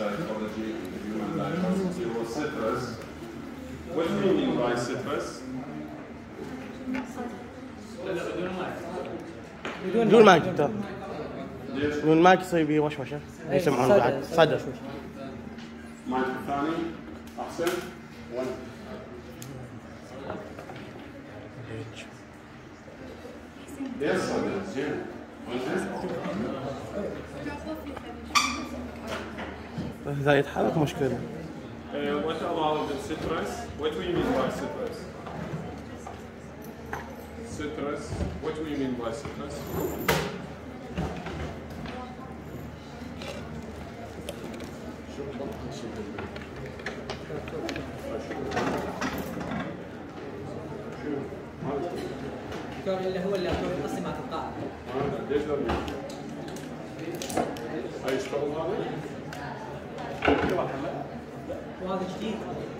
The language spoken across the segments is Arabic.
psychology and human diversity or citrus. What do you mean by citrus? بدون ماء دكتور. ليش؟ بدون ماء يصير بيه وشوشه يسمعون بعد صدى. مايك الثاني احسن. ليش صدى؟ زين. إذا يتحرك مشكلة. What about the citrus? What do you mean by citrus? Citrus. What do you mean by citrus? اللي هو القصي مع القاع. ليش لا؟ هاي يشتغل هذا؟ وهذا جديد.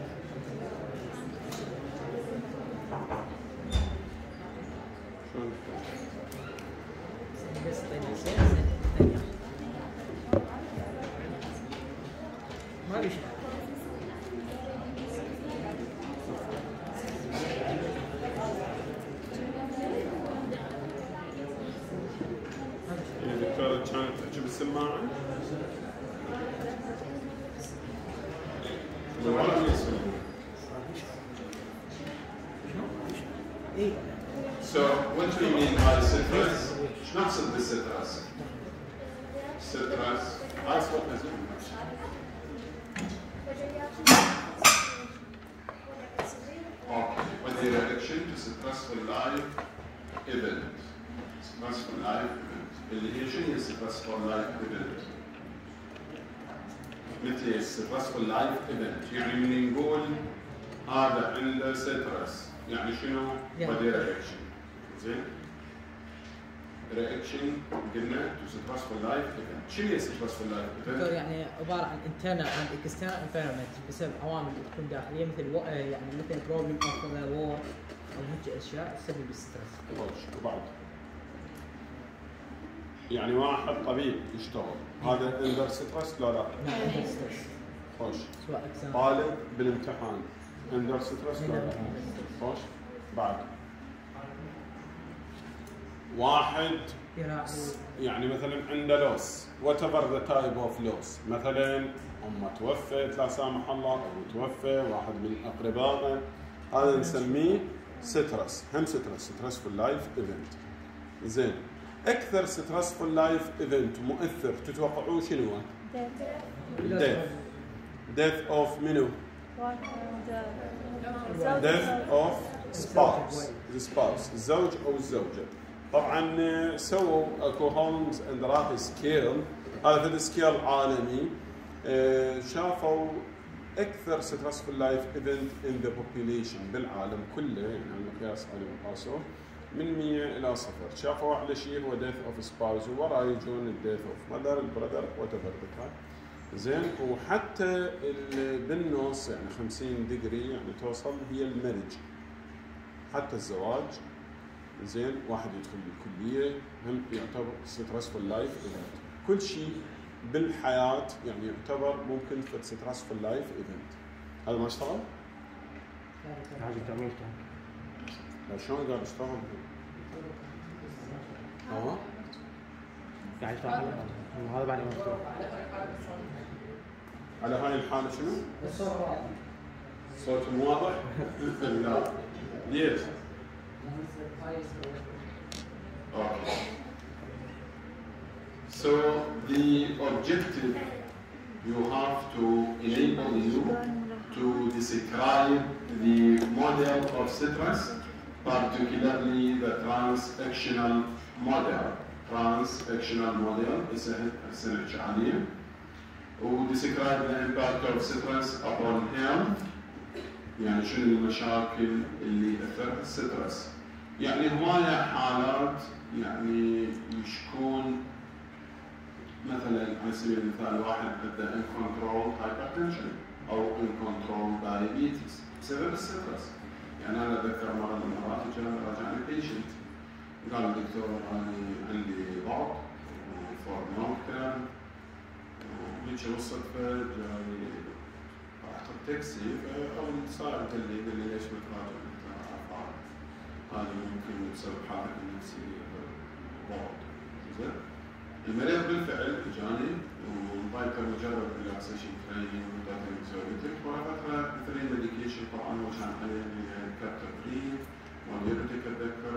بس ما بيشتغل. دكتورة كانت تحكي بالسماعة؟ So, what do you mean by citrus? شنو نقصد بالcitrus؟ citrus هاي صوت نزول. Okay, when the reaction to successful life event. Successful life event. اللي هي شنو هي successful life event؟ مثل successful life event يعني من نقول هذا عنده citrus يعني شنو؟ بدي reaction. زين؟ reaction قلنا to successful life event. شنو هي successful life event؟ يعني عبارة عن internal and external environment بسبب عوامل تكون داخلية مثل يعني مثل problem of the war أو هيك أشياء تسبب الستريس. وبعد يعني واحد طبيب يشتغل هذا اندر ستريس لا لا؟ نعم اندر ستريس. خوش. سواء اكزام. طالب بالامتحان اندر ستريس لا لا؟ خوش. بعد واحد يعني مثلا عنده لوس وات ايفر ذا تايب اوف لوس مثلا امه توفت لا سامح الله او توفى واحد من اقربائه هذا نسميه سترس هم سترس في اللايف ايفنت. زين اكثر سترس في اللايف ايفنت مؤثر تتوقعوه شنو هو؟ ديث اوف منو؟ ديث اوف سباوس الزوج او الزوجه. طبعا سووا اكو هولمز اند راث سكيل هذا السكيل عالمي شافوا اكثر ستريسفul لايف ايفنت ان ذا بوبيليشن بالعالم كله يعني المقياس على مقاسه من 100 الى 0 شافوا اعلى شيء هو ديث اوف سباوس ووراه يجون الديث اوف ماذر البراذر وات ايفر. زين وحتى بالنص يعني 50 ديجري يعني توصل هي المارج حتى الزواج. زين واحد يدخل بالكليه هم يعتبر ستريسفul لايف ايفنت. كل شيء بالحياه يعني يعتبر ممكن في ستريسفul لايف ايفنت. هذا ما اشتغل؟ هذا تعمل لا شلون قاعد اشتغل؟ قاعد يشتغل هذا بعد ما اشتغل. على هاي الحاله شنو؟ صوت واضح؟ لا ليش؟ Okay. So the objective you have to enable you to describe the model of citrus, particularly the trans-actional model. Trans-actional model is a عالية. و describe the impact of citrus upon health. يعني شنو المشاكل اللي أثرت السترس. يعني هواية حالات يعني يشكون مثلا على سبيل المثال واحد عنده uncontrolled hypertension أو uncontrolled diabetes بسبب السترس. يعني أنا أتذكر مرة من المرات راجعني patient قال الدكتور أنا عندي ضغط for long term هيك بالصدفه جاني رحت التاكسي فاول سائق قال لي ليش ما تراجع انت افعال هذا ممكن بسبب حالك النفسيه ضغط. زين المريض بالفعل اجاني وانطيته مجرد ريلاكسيشن تريننج ومدات انكزايتي ورفعت له 3 ميديكيشن. طبعا هو كان عليه كابتابرين وديوريتيك اتذكر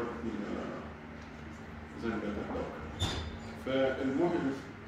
زين بالدكتور. فالمهم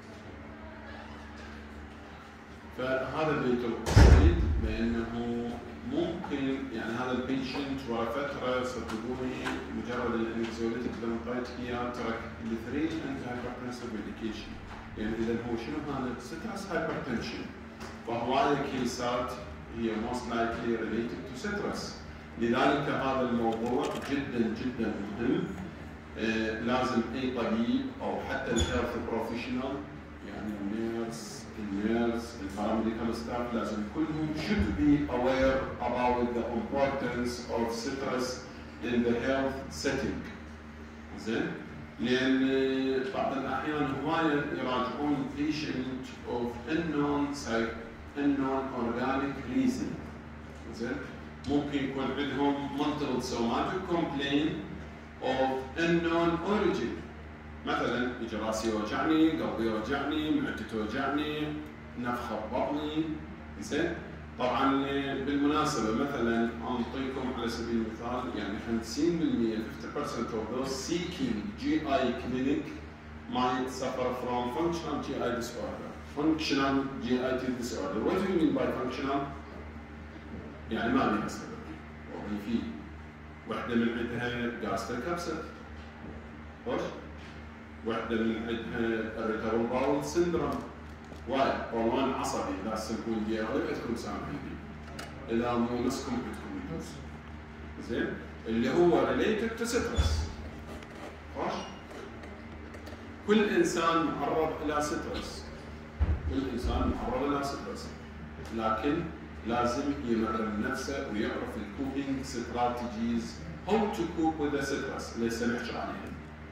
فهذا بيت القصيد بانه ممكن يعني هذا البيشنت ورا فتره صدقوني مجرد الانكزيوليتيك اللي انطيت اياه ترك الثري انتي هايبرتنسيف ميديكيشن. يعني اذا هو شنو هذا؟ سترس هايبرتنشن. وهواي الكيسات هي most likely related to سترس. لذلك هذا الموضوع جدا جدا مهم. لازم اي طبيب او حتى الهيلث بروفيشنال يعني النيرس الباراميديكال ستاف لازم كلهم should be aware about the importance of stress in the health setting. زين؟ لان بعض الاحيان هوايه يراجعون patient of unknown organic reason. زين؟ ممكن يكون عندهم multiple somatic complaint of unknown origin. مثلا يجي راسي يوجعني، قلبي يوجعني، معدتي توجعني، نفخه ببطني. زين؟ طبعا بالمناسبه مثلا اعطيكم على سبيل المثال يعني 50% 50% of those seeking GI clinic might suffer from functional GI disorder. Functional GI disorder. What do you mean by functional؟ يعني ما لها سبب وظيفي. واحدة من عندها gastric upset. خوش؟ واحدة من عندها irritable bowel syndrome. واي قولون عصبي لا تسمعون بيه ولا عندكم سامعين بيه. إذا مو نسكم عندكم يجوز. زين؟ اللي هو related to stress. خوش؟ كل إنسان معرض إلى سترس. كل إنسان معرض إلى سترس. لكن لازم يمرن نفسه ويعرف الكوبينج استراتيجيز how to cope with the stress اللي سنحكي عليها.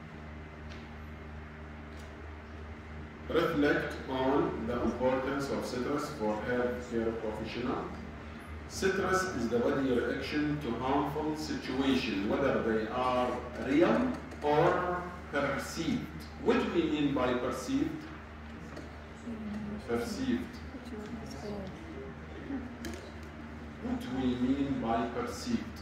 Reflect on the importance of stress for healthcare professional. Stress is the body reaction to harmful situations, whether they are real or perceived. What do we mean by perceived? Perceived. What do we mean by perceived?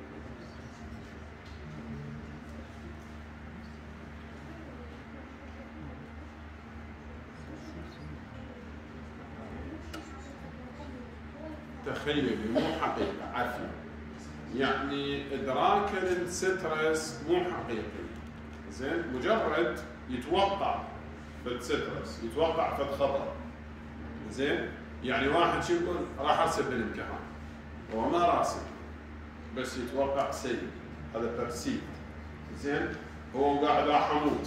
تخيلي مو حقيقة عافية. يعني إدراك السترس مو حقيقي. زين؟ مجرد يتوقع في السترس، يتوقع في الخطر. زين؟ يعني واحد شو يقول راح ارسب بالامتحان. هو ما راسب بس يتوقع سيء. هذا بيرسيف. زين؟ هو قاعد راح اموت.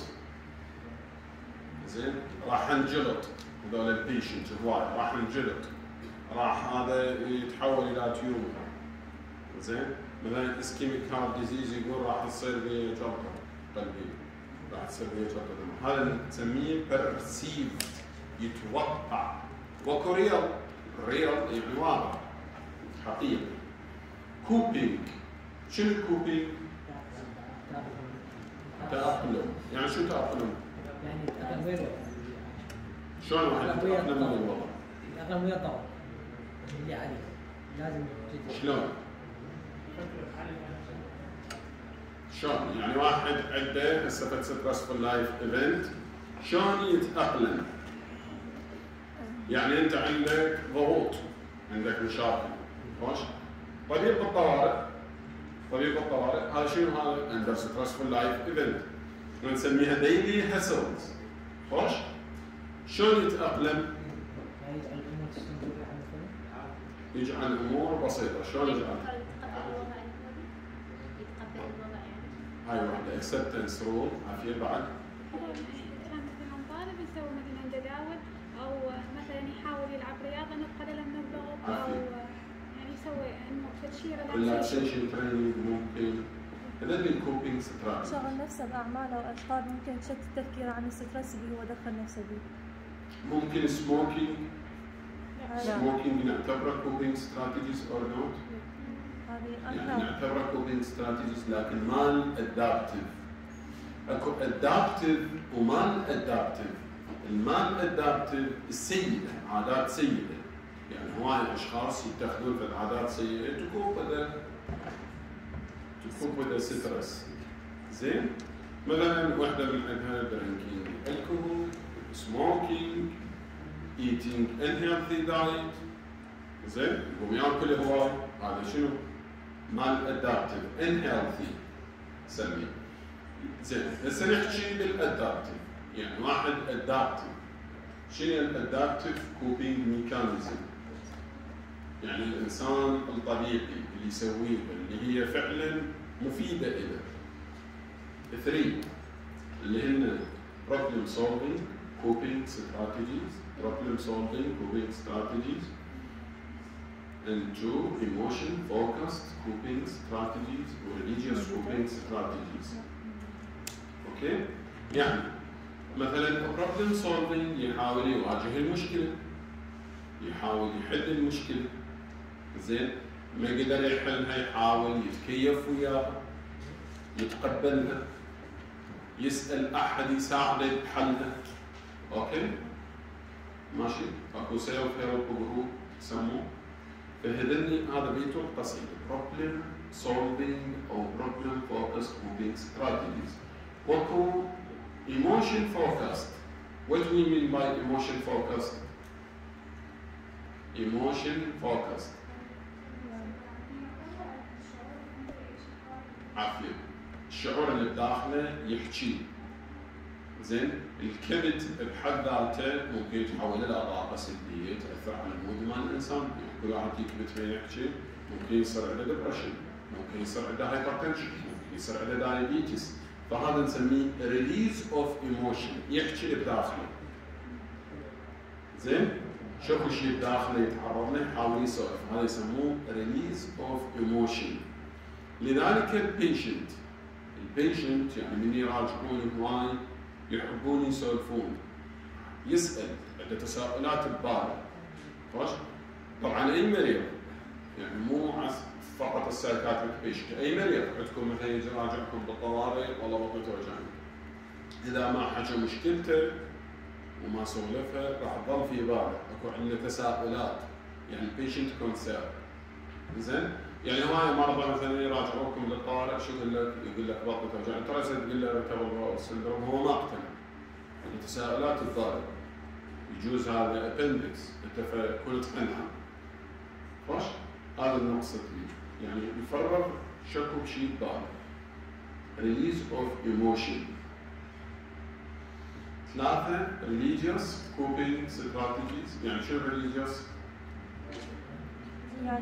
زين؟ راح انجلط. هذول البيشنت هواي راح انجلط. راح هذا يتحول الى تيومر. زين؟ مثلا اسكيميك هارت ديزيز يقول راح تصير بي جلطه قلبيه. راح تصير بي جلطه دم. هذا نسميه بيرسيف. يتوقع. وكوريال ريال يعني واضح حقيقي. كوبينج شنو الكوبينج؟ تأقلم. يعني شو تأقلم؟ يعني تأقلم ويا الوضع. شلون واحد يتأقلم ويا الوضع؟ يتأقلم ويا الطبع اللي عليه لازم جدا. شلون؟ شلون؟ يعني واحد عنده هسه سكسسفول لايف ايفنت شلون يتأقلم؟ يعني انت عندك ضغوط، عندك مشاكل، خوش؟ طبيب الطوارئ هذا شنو هذا؟ عنده ستريسفول لايف ايفنت ونسميها ديلي هاسلز، خوش؟ شلون يتأقلم؟ يجعل الامور بسيطة، شلون يجعل؟ هاي واحدة اكسبتنس رول، عافية بعد؟ مثلا طالب يسوي مثلا جداول او مثلا يحاول يلعب رياضه نتقلل من الضغط او يعني يسوي انه تشير ريلاكسيشن تريننج ممكن. هذا الكوبينج ستراتيجي. شغل نفسه باعمال او اشغال ممكن تشتت التفكير عن الستريس اللي هو دخل نفسه به. ممكن سموكينج نعتبره كوبينج ستراتيجيز اور نوت؟ يعني نعتبره كوبينج ستراتيجيز لكن ما ادابتيف. اكو ادابتيف وما ادابتيف. المان ادابتيف السيئه، عادات سيئه، يعني هواي اشخاص يتخذون في عادات سيئه تكون بدها ستريس. زين؟ مثلا وحده من عندها درينكينج الكحول، سموكينج، ايتينج unhealthy دايت. زين؟ يقوم ياكل هواي، هذا شنو؟ مال ادابتيف، unhealthy نسميه. زين، هسه نحكي بالادابتيف، يعني واحد ادابتيف. شنو الادابتيف كوبينج ميكانيزم؟ يعني الانسان الطبيعي اللي يسويها اللي هي فعلا مفيده له. 3 اللي هن problem solving coping strategies، problem solving coping strategies. And 2 emotion focused coping strategies or religious coping strategies. اوكي؟ يعني مثلا problem solving يحاول يواجه المشكله، يحاول يحل المشكله. زين؟ ما قدر يحلها يحاول يتكيف وياها، يتقبلها، يسأل أحد يساعده بحلها. أوكي؟ ماشي؟ أكو سيلف هيلب جروب يسموه. فهذني هذا بيته القصيدة problem solving أو problem focused coping strategies. وأكو emotion focused. What do we mean by emotion focused? Emotion focused. عافية. الشعور اللي بداخله يحكي. زين؟ الكبت بحد ذاته ممكن يتحول الى طاقه سلبيه تاثر على المود مال الانسان، يعني كل واحد يكبت وين يحكي ممكن يصير عنده ديبرشن، ممكن يصير عنده هايبرتنشن، ممكن يصير عنده دايابيتس، فهذا نسميه ريليز اوف ايموشن، يحكي بداخله. زين؟ شوفوا شيء بداخله يتعرض له يحاول يسولف، هذا يسموه ريليز اوف ايموشن. لذلك البيشنت يعني من يراجعون هواي يحبون يسولفون، يسأل، عنده تساؤلات بباله. خلاص؟ طبعا اي مريض يعني مو فقط السايكاتريك بيشنت، اي مريض عندكم مثلا يجي يراجعكم بالطوارئ والله بطني توجعني. اذا ما حكى مشكلته وما سولفها راح تظل في باله، اكو عنده تساؤلات، يعني البيشنت كونسيرن. زين؟ يعني هواي مرضى مثلا يراجعوكم للطوارئ شو يقول لك؟ يقول لك بطني توجعني، ترى تقول له ريكفر سندروم هو ما اقتنع. يعني تساؤلات الضارب. يجوز هذا ابندكس انت كنت تقنعه. خلاص؟ هذا المقصد لي، يعني يفرغ شكو بشيء بباله. ريليز اوف ايموشن. 3 religious coping strategies. يعني شو religious؟ يعني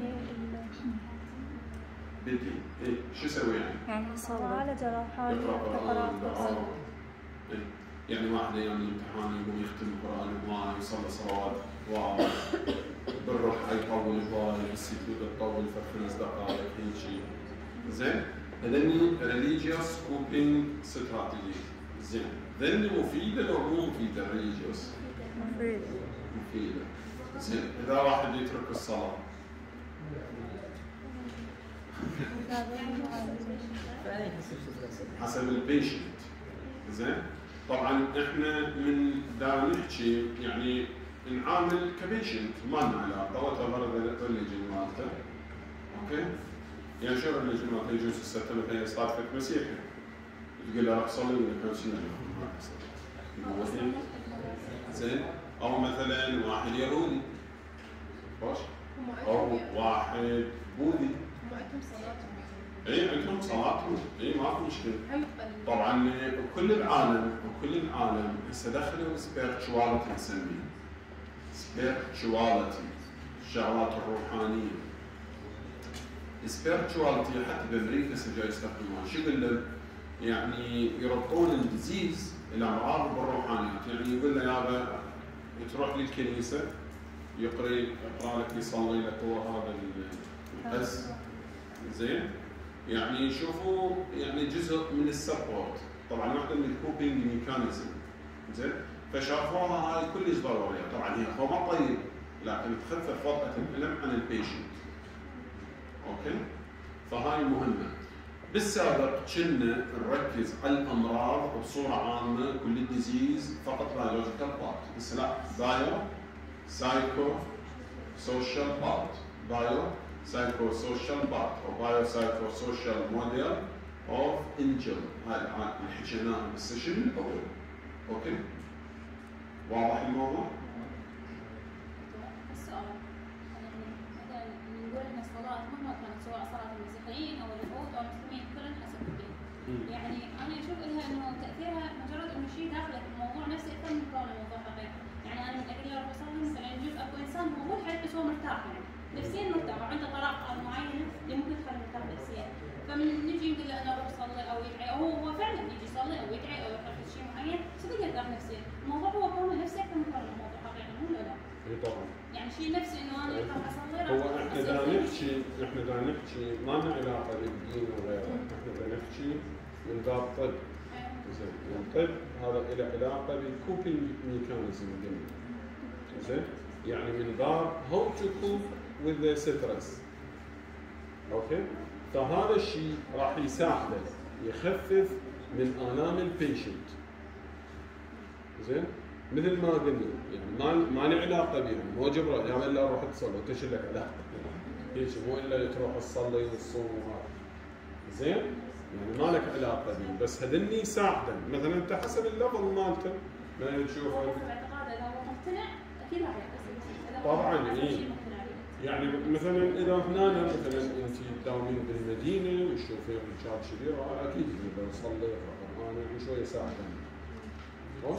بدي ايه شو اسوي يعني؟ يعني معالجة روحانية القرآن. يعني واحد ايام الامتحان يقوم يختم القرآن هواي يصلي صلوات هواي بالروح يطول هواي بالسجود تطول في 5 دقائق هيك شيء. زين؟ هذني religious coping strategies. زين؟ هذني مفيدة لو مو مفيدة religious؟ مفيدة. زين؟ إذا واحد يترك الصلاة حسب البيشنت. زين؟ طبعا احنا من دا نحكي يعني نعامل كبيشنت ما لنا علاقه وتبر الريليجن مالته. اوكي؟ يعني شو الريليجن مالته؟ يجوز السته مثلا صادفت مسيحي تقول له روح صلي ولا كان شنو؟ زين؟ او مثلا واحد يهودي خوش؟ او واحد بوذي اي عندهم صلاتهم، اي ماكو مشكله. طبعا كل العالم هسه دخلوا سبيرتشواليتي نسميه. سبيرتشواليتي الشغلات الروحانيه. سبيرتشواليتي حتى بامريكا هسه جاي يستخدموها، شو يقول لك؟ يعني يربطون الديزيز الامراض بالروحانيات، يعني يقول له يابا تروح للكنيسه يقرا لك يصلي لك هو هذا القس. زين؟ يعني شوفوا يعني جزء من السبورت. طبعا واحده من الكوبينج ميكانيزم. زين؟ فشافوها هاي كلش ضروريه. طبعا هي هو ما طيب لكن تخفف وطأة الألم عن البيشنت. اوكي؟ فهاي مهمه. بالسابق كنا نركز على الامراض بصوره عامه كل الديزيز فقط بيولوجيكال بارت، بس لا، بايو سايكو سوشيال بارت، بايو سايكو سوشيال بارت او بايو سايكو سوشيال موديل اوف انجل. هاي اللي حكيناها بالسيشن الاول. اوكي؟ واضح الموضوع؟ السؤال يعني مثلا نقول ان الصلاه مهما كانت سواء صلاه المسيحيين او اليهود او المسلمين كلهم حسب الدين. يعني انا اشوف انها انه تاثيرها مجرد انه شيء داخلك الموضوع نفسه اكثر من كونه موضوع حقيقي. يعني انا من اجل اروح اصلي مثلا يجوز اكو انسان هو مو حيل بس هو مرتاح يعني نفسيا مرتاح وعنده طريقه معينه اللي ممكن تخليه مرتاح نفسيا. فمن نجي نقول له انا اروح اصلي او يدعي او هو فعلا يجي يصلي او يدعي او يحرك شيء معين صدق يرتاح نفسيا. الموضوع هو كونه نفسه اكثر من كونه موضوع حقيقي مو لا. اي طبعا. يعني شيء نفسي انه انا اروح اصلي. هو احنا دا نحكي ما لنا علاقه بالدين وغيره، احنا دا نحكي من باب طب. زين، الطب هذا له علاقه بالكوبينج ميكانيزم قلنا. زين؟ يعني من باب how to cope with the stress. اوكي؟ فهذا الشيء راح يساعده يخفف من آلام البيشنت. زين؟ مثل ما قلنا يعني ما له علاقه بهم، مو جبره يا الا روح تصلي وتش لك علاقه. هيك مو الا تروح تصلي وتصوم وهذا. زين؟ يعني ما لك علاقه بهم، بس هذني يساعدن، مثلا انت حسب الليفل مالته ما تشوفه. باعتقاد اذا هو مقتنع اكيد راح يعتقد. طبعا اي. يعني مثلا اذا هنا مثلا انت تداومين بالمدينه وتشوفين رجال كبير اكيد اذا صلي يقرا قران وشوي يساعدن. خوش؟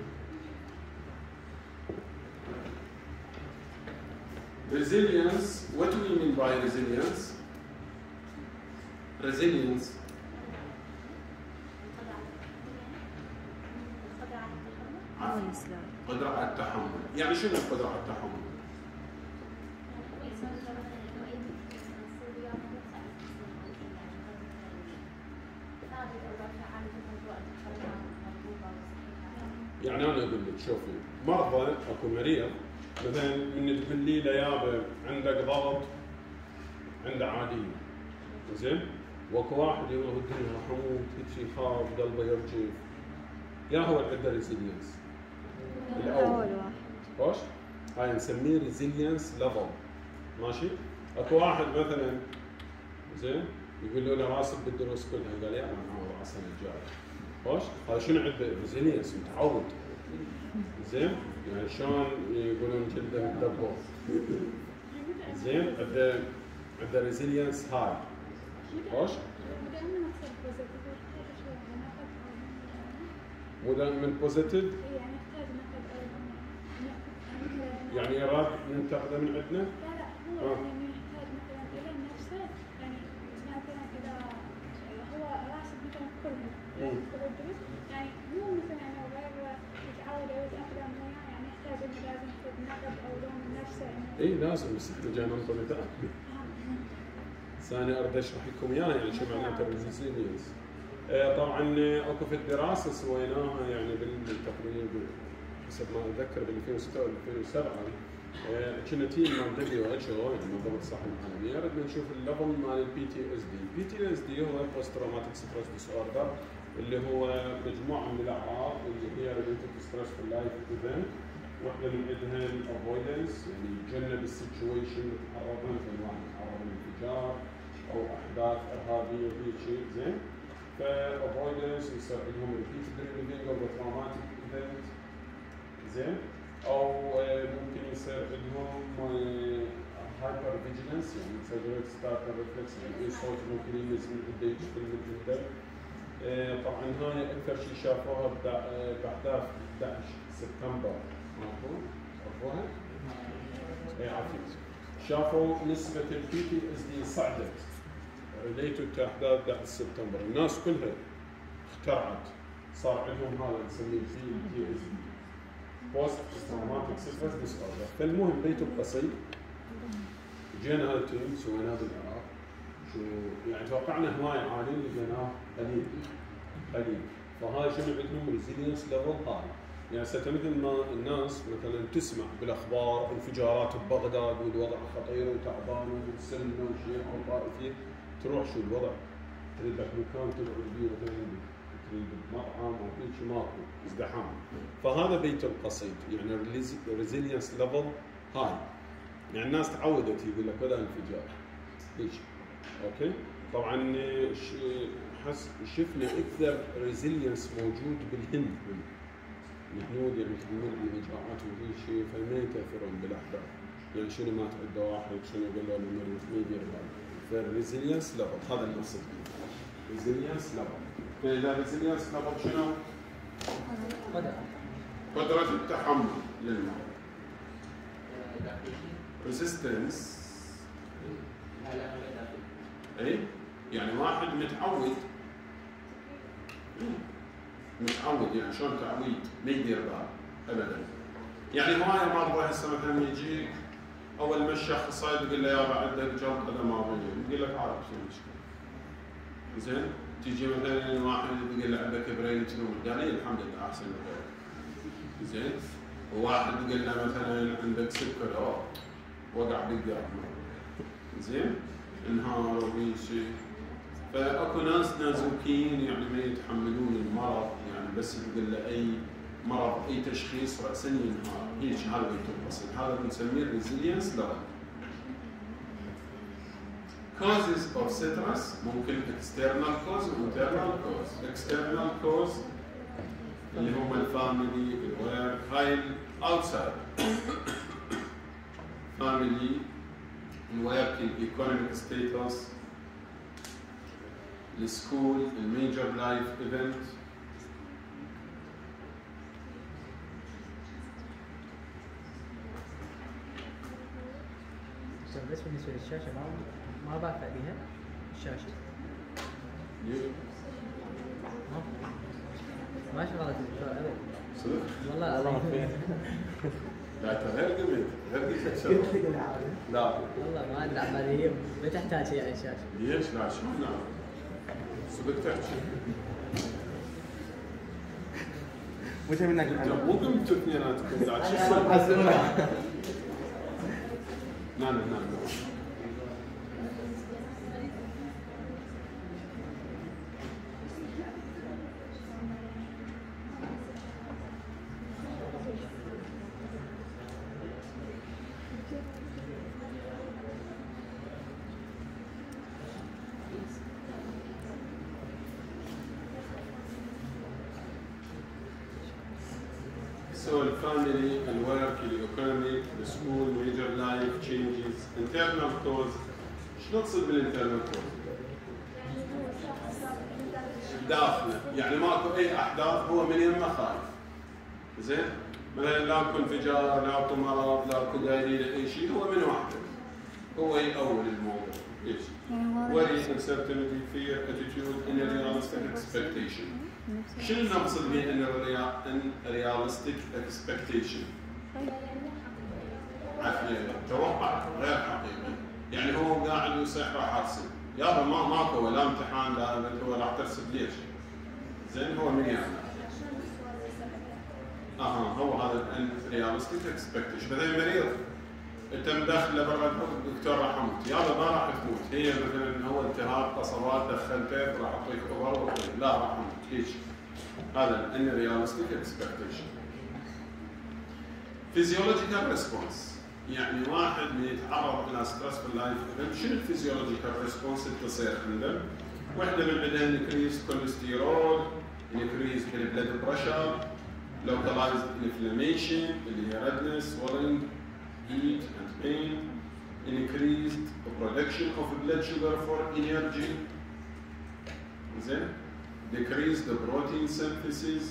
Resilience, what do we mean by resilience? Resilience. قدرة على التحمل. يعني شنو القدرة على التحمل؟ يعني أنا أقول لك شوفي مرضى أكو مريض مثلا من تقول لي له يابا عندك ضغط عنده عادية. زين؟ واكو واحد يقول الدنيا راح اموت هيك يخاف قلبه يرجف. يا هو اللي عنده ريزيلينس؟ الأول واحد. خوش؟ هاي نسميه ريزيلينس ليفل. ماشي؟ اكو واحد مثلا زين يقول له راسب بالدروس كلها قال يا انا معود على السنه الجايه. خوش؟ هذا شنو عنده؟ ريزيلينس متعود. زين؟ يعني شلون يقولون جلده مدبر. زين؟ عنده ريزيلينس هاي. خوش؟ مو دائما بوزيتيف؟ يعني يراد ننتقده من عندنا؟ لا هو يعني يحتاج مثلا الى نفسه يعني مثلا اذا هو راسب مثلا كلهم يعني مو مثلا انه غير يتعود او يتاقلم وياه يعني يحتاج انه لازم ياخذ نقد او لوم من نفسه انه اي لازم بس احنا جاي ننطر مثال. ثاني اريد اشرح لكم اياها يعني شو معناته الريزيلينس. طبعا اكو في الدراسه سويناها يعني بالتقريب حسب ما اتذكر بال 2006 و 2007 كنا تيم مال دبليو اتش او يعني منظمه الصحه العالميه ردنا نشوف الليفل مال البي تي اس دي. البي تي اس دي هو بوست تروماتيك ستريس ديس اوردر اللي هو مجموعه من الاعراض اللي هي ريليتد ستريس في اللايف ايفنت. واحده من عندها الافويدنس يعني يتجنب السيتويشن اللي تتعرض لها مثل واحد يتعرض لانفجار او احداث ارهابيه وهيك شيء. زين؟ فافويدنس يصير عندهم ريبيتد ريليفينج اوف تروماتيك ايفنت. زين؟ او ممكن يصير عندهم هايبر فيجيلنس يعني اكسجريت ستارتر ريفلكس يعني اي صوت ممكن ينزل من قديش في المجدل. طبعا هاي اكثر شيء شافوها باحداث 11 سبتمبر. مفهوم؟ عرفوها؟ اي عافيك. شافوا نسبة البي تي اس دي صعدت ريليتد تو احداث 11 سبتمبر، الناس كلها اخترعت صار عندهم هذا نسميه بي تي اس دي بوست تروماتيك ستريس ديس اوردر. فالمهم بيته بقصير جينا هذا التيم سويناه بالعراق. شو يعني توقعنا هواي عالي لقيناه قليل. فهاي شنو عندهم ريزيلينس ليفل هاي. يعني مثل ما الناس مثلا تسمع بالاخبار انفجارات ببغداد والوضع خطير وتعبان وسنه وشيعة وطائفي، تروح شو الوضع؟ تريد لك مكان تقعد فيه مثلا، تريد مطعم او شيء ماكو، ازدحام. فهذا بيت القصيد، يعني الريزيلينس ليفل هاي. يعني الناس تعودت يقول لك هذا انفجار. هيك. اوكي؟ طبعا شفنا اكثر ريزيلينس موجود بالهند. الهنود يعني يتكلمون عن المجاعات وكل شيء، فما يتاثرون بالاحداث. يعني شنو مات عنده واحد، شنو قال له المريض، ما يدير باله. فالريزيلينس ليفل هذا المقصد. ريزيلينس ليفل. فاذا ريزيلينس ليفل شنو؟ قدرة التحمل للمرض. ريزيستنس اي يعني واحد متعود يعني شلون تعويد ما يدير باله ابدا. يعني هوايه مرضى هسه مثلا يجيك اول ما الشخص صايد يقول له يابا عندك جلط هذا ما بيجي، يقول لك عارف شو المشكله. زين تيجي مثلا واحد يقول له عندك برين تنوم، قال لي الحمد لله احسن من غيرك. زين وواحد يقول له مثلا عندك سكر وقع بالقلب. زين انهار وفي شيء. فاكو ناس نازوكيين يعني ما يتحملون المرض، يعني بس تقول له اي مرض اي تشخيص راسا ينهار. هيك هذا بيت القصيد، هذا بنسميه ريزيلينس ليفل. causes of stress ممكن external cause و internal cause. external cause اللي هم الفاميلي، الورك، هاي outside family، الورك، الايكونوميك ستيتس، السكول، الميجر لايف ايفنت. بس بالنسبه للشاشه ما بنفع بها الشاشه. ما شغلت الدكتور ابد. صدق؟ والله العظيم. لا غير قبل غير لا والله ما عندنا عمليه ما تحتاج شيء على الشاشه. ليش؟ لا شو نعم صدق تحكي. وش منك انت مو قمتوا اثنيناتكم قاعد شو صار؟ نعم. So the family, the work, the economy, the school, major life changes, internal cause. شو نقصد بالinternal cause؟ داخله، يعني ماكو أي أحداث هو من يمه خايف. زين؟ مثلا لا اكو انفجار، لا اكو مرض، لا اكو دايرين أي شيء، هو من وحده. هو يأول الموضوع. ليش؟ worry, uncertainty, fear, attitude, unrealistic expectation. شنو نقصد به unrealistic expectation؟ توقع غير حقيقي. يعني هو قاعد يصيح راح ارسل، يابا ماكو ولا امتحان لا هو راح ترسل ليش؟ زين هو من يعمل؟ هو هذا unrealistic expectation. مثلا مريض انت مدخله برا الدكتور راح اموت، يابا ما راح تموت، هي مثلا هو التهاب قصبات دخلته راح اعطيك اوفر لا راح اموت، ليش؟ هذا unrealistic expectation. physiological response يعني واحد من يتعرض الى stressful life event، شنو الفيزيولوجيكال ريسبونس اللي تصير عنده؟ وحده من عندها increased cholesterol، increased blood pressure، localized inflammation اللي هي redness, swelling, heat and pain, increased production of blood sugar for energy. زين؟ decreased the protein synthesis,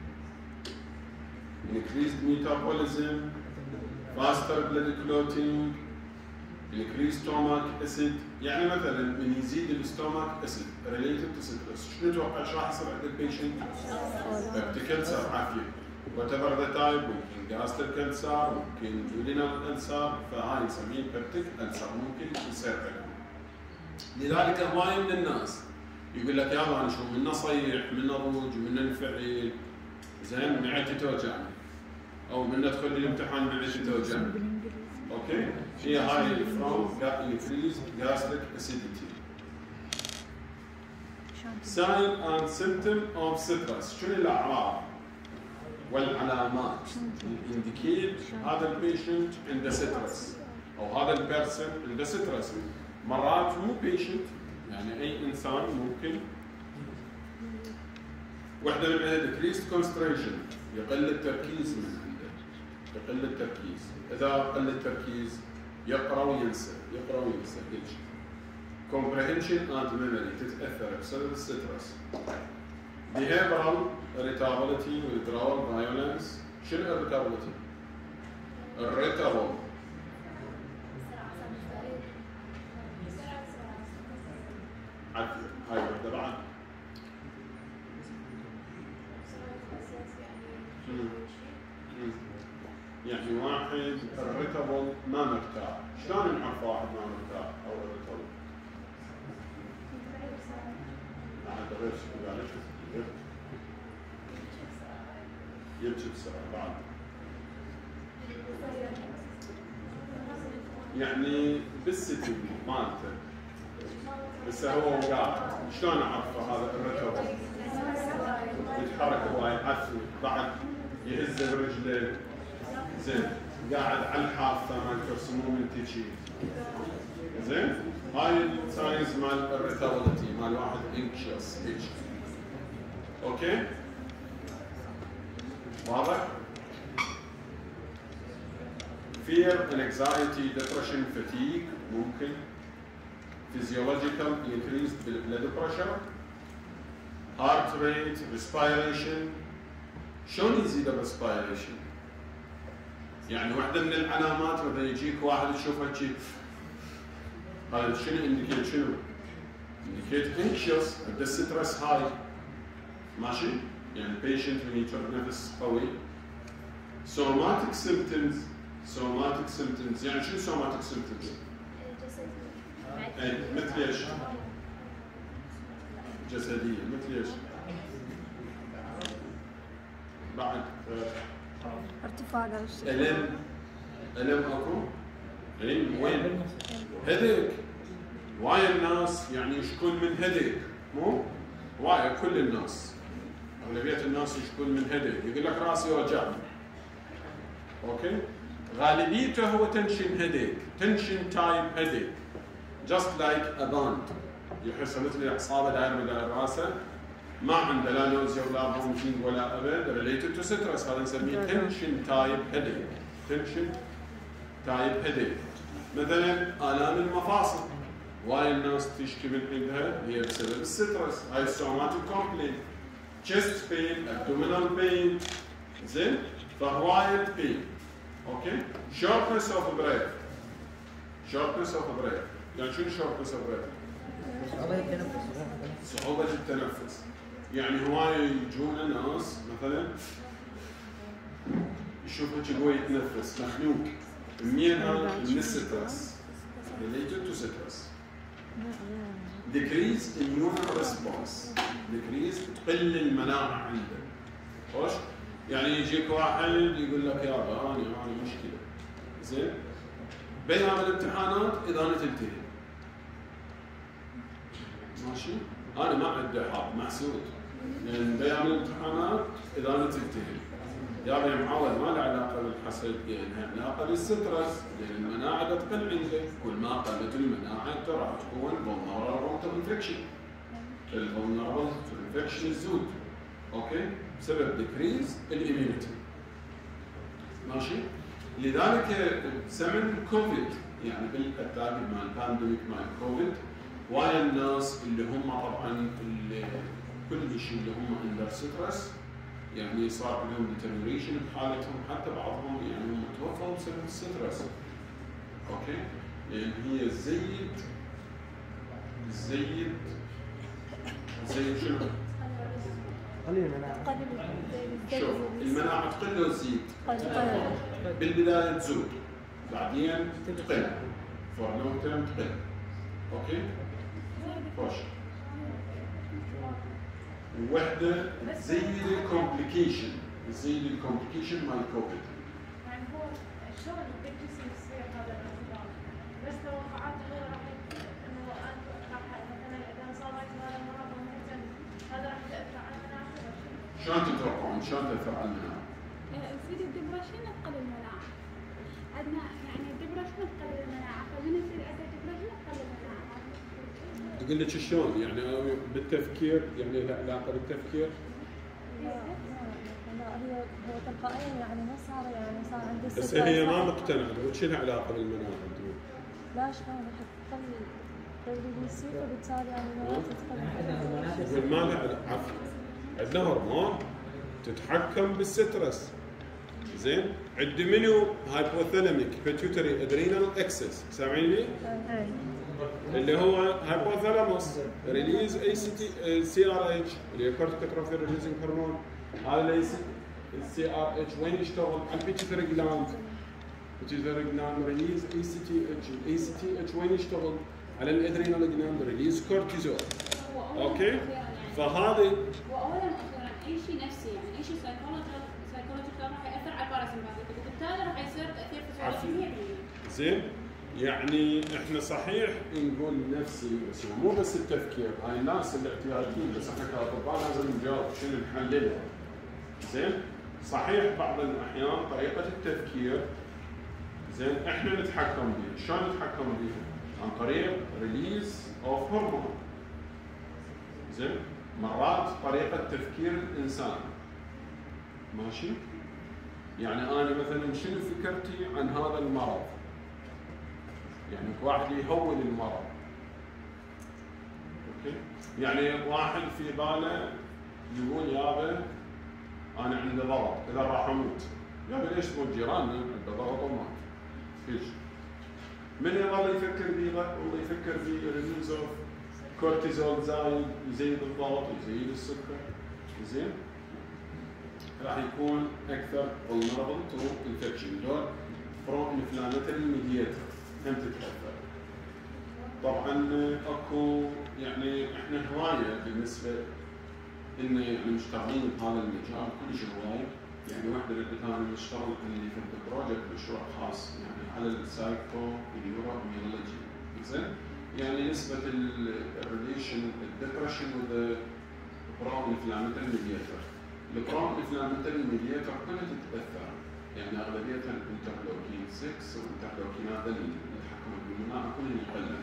increased metabolism, faster blood clotting, increased stomach acid. يعني مثلا من يزيد الستومك اسيد related to stress، شنو تتوقع ايش راح يصير عند البيشنت؟ peptic ulcer عافيه. whatever the type، ممكن gastric ulcer، ممكن duodenal ulcer، فهاي نسميه peptic ulcer ممكن يصير عندهم. لذلك هواي من الناس يقول لك يابا انا شو منا صيح، منا ضوج، منا انفعل، زين معدتي توجعني، او من ندخل الامتحان بعده اوجه. اوكي؟ هي هاي from increased gastric acidity. sign and symptom of citrus. شنو الاعراض والعلامات اللي indicate هذا البيشنت عنده citrus او هذا البيرسون عنده citrus؟ مرات مو patient، يعني اي انسان ممكن. واحدة من عندها decreased concentration، يقل التركيز من عنده، يقل التركيز. إذا قل التركيز يقرأ وينسى، يقرأ وينسى كل شيء. comprehension and memory تتأثر بسبب السترس. behavioral irritability withdrawal violence. شنو irritability؟ irritable هاي واحدة بعد. يعني واحد irritable ما مرتاح. شلون نعرف واحد ما مرتاح او irritable؟ هذا غير شيء يعني يبكي بسرعة بعد. يعني بالسيتنج مالته بس هو قاعد، شلون اعرفه هذا irritable؟ يتحرك هواي، يعفن، بعد يهز برجله، زين، قاعد على الحافه مال كرسموم انتشي. زين؟ هاي الساينز مال irritability مال واحد anxious هيك. اوكي؟ واضح؟ fear and anxiety, depression, fatigue ممكن. physiological increased blood pressure. heart rate, respiration. شلون يزيد الريسبيريشن؟ يعني واحدة من العلامات مثلا يجيك واحد تشوفه شيء، هذا شنو انديكيت؟ شنو؟ انديكيت anxious، عنده ستريس هاي. ماشي؟ يعني patient من يجرب نفس قوي. somatic symptoms، somatic symptoms يعني شنو somatic symptoms؟ اي مثل ايش؟ جسدية مثل ايش؟ بعد ارتفاع درجة ألم اكو؟ ألم وين؟ هيديك. وايد الناس يعني يشكون من هيديك، مو؟ وايد كل الناس، أغلبية الناس يشكون من هيديك، يقول لك راسي وجعني. اوكي؟ غالبيته هو تنشن هيديك، تنشن تايب هيديك. just like a band. يحس مثل الاعصاب داير بدال راسه، ما عنده لا نوزيا ولا فومتينج ولا ابد related to stress. هذا نسميه tension type headache. tension type headache. مثلا الام المفاصل، وايد الناس تشكي من عندها هي بسبب السترس. هاي السوماتيك كومبلين. chest pain، abdominal pain. زين؟ فهوايد pain. اوكي؟ shortness of breath. shortness of breath. يعني شنو shortness of breath؟ صعوبة التنفس. يعني هواي يجون ناس مثلا يشوفه قوي يتنفس مخنوق، منين هذا؟ من السترس. related to stress. decrease immune response. decrease تقل المناعة عنده. خوش؟ يعني يجيك واحد يقول لك يابا أنا مشكلة. زين؟ بينما الامتحانات إذا تنتهي. ماشي؟ أنا ما عندي حق محسود. لأن بيان الامتحانات إذا تنتهي. يا معود ما له علاقة بالحسد، يعني علاقة بالسترس، لأن المناعة تقل عندك، كل ما قلت المناعة أنت راح تكون vulnerable to infection. vulnerable to infection يزود. أوكي؟ بسبب decrease الإيميونيتي. ماشي؟ لذلك بزمن كوفيد، يعني بالأتاك مال بانديميك مال كوفيد، وايد الناس اللي هم طبعا كل شيء اللي هم اندر سترس، يعني صار لهم ديتيريوريشن بحالتهم، حتى بعضهم يعني هم توفوا بسبب السترس. اوكي؟ لان هي زيد شنو؟ قليل المناعة. شوف المناعة تقل وتزيد. بالبداية تزود، بعدين تقل. فور لونج تيرم تقل. اوكي؟ خوش. وحدة تزيد الكومبليكيشن مال كوفيد. شلون يمكن جسم يصير هذا الانفجار؟ بس توقعات هو راح انه راح مثلا اذا صارت هذا المرض مهتم هذا راح ياثر على المناعه ولا شنو؟ شلون تتوقعون شلون تاثر على المناعه؟ يفيد الدبرشن تقلل المناعه. عندنا يعني الدبرشن تقلل المناعه، فمن يصير عنده دبرشن تقلل المناعه. تقول لك شلون يعني بالتفكير يعني له علاقه بالتفكير؟ لا هو تلقائيا يعني ما صار يعني صار عندي بس هي ما مقتنعه تقول شو لها علاقه بالمناعه تقول؟ لا شلون راح تقلل الريليسيف وبالتالي يعني المناعه تتقلل. تقول ما لها علاقه عفوا عندنا هرمون تتحكم بالسترس زين عندي منو هايبوثالاميك بيتيوتري ادرينال اكسس سامعين لي؟ اللي هو هايبوثالاموس ريليز اي سي تي سي ار اتش اللي هي كورتيكوتروفين ريليزنج هرمون هذا السي ار اتش وين يشتغل على البيتيوتري جلاند البيتيوتري جلاند ريليز اي سي تي اتش الاي سي تي اتش وين يشتغل على الادرينال جلاند ريليز كورتيزول اوكي فهذه واولا واخيرا اي شيء نفسي يعني اي شيء سايكولوجيكال راح ياثر على الباراسمباثيك وبالتالي راح يصير تاثير فيزيولوجي 100%. زين يعني احنا صحيح نقول نفسي بس مو بس التفكير هاي الناس الاعتياديين بس احنا كاطباء لازم نجاوب شنو نحللها زين صحيح بعض الاحيان طريقه التفكير زين احنا نتحكم بها شلون نتحكم بها؟ عن طريق ريليز اوف هرمون زين مرات طريقه تفكير الانسان ماشي يعني انا مثلا شنو فكرتي عن هذا المرض يعني واحد يهول المرض اوكي يعني واحد في باله يقول يابا انا عندي ضغط اذا راح اموت يابا ليش تموت جيراننا عنده ضغط ومات ليش؟ من يظل يفكر بيه والله يفكر في ريليز اوف كورتيزول زايد يزيد الضغط يزيد السكر زين راح يكون اكثر vulnerable to infection دول برو انفلاماتوري ميديتر هم تتاثر طبعا اكو يعني احنا هوايه بالنسبه لنا يعني مشتغلين بهذا المجال كلش هوايه يعني واحده اللي كان نشتغل عندي في بروجكت مشروع خاص يعني على السايكو نيورولوجي زين يعني نسبه الريليشن الدبرشن وذ برو انفلاماتوري ميديتر البرو انفلاماتوري ميديتر كلها تتاثر يعني اغلبيتها الانترلوكين 6 والانترلوكينات اللي يتحكمون بالمناعه كلهم يقلون.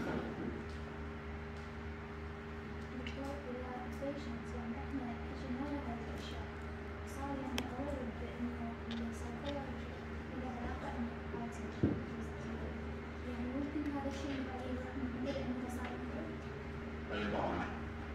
دكتور البيشنتس يعني احنا اجينا لها هذه الاشياء صار يعني اورد بانه السايكولوجي له علاقه انه يعني ممكن هذا الشيء يغير انه صار اي طبعا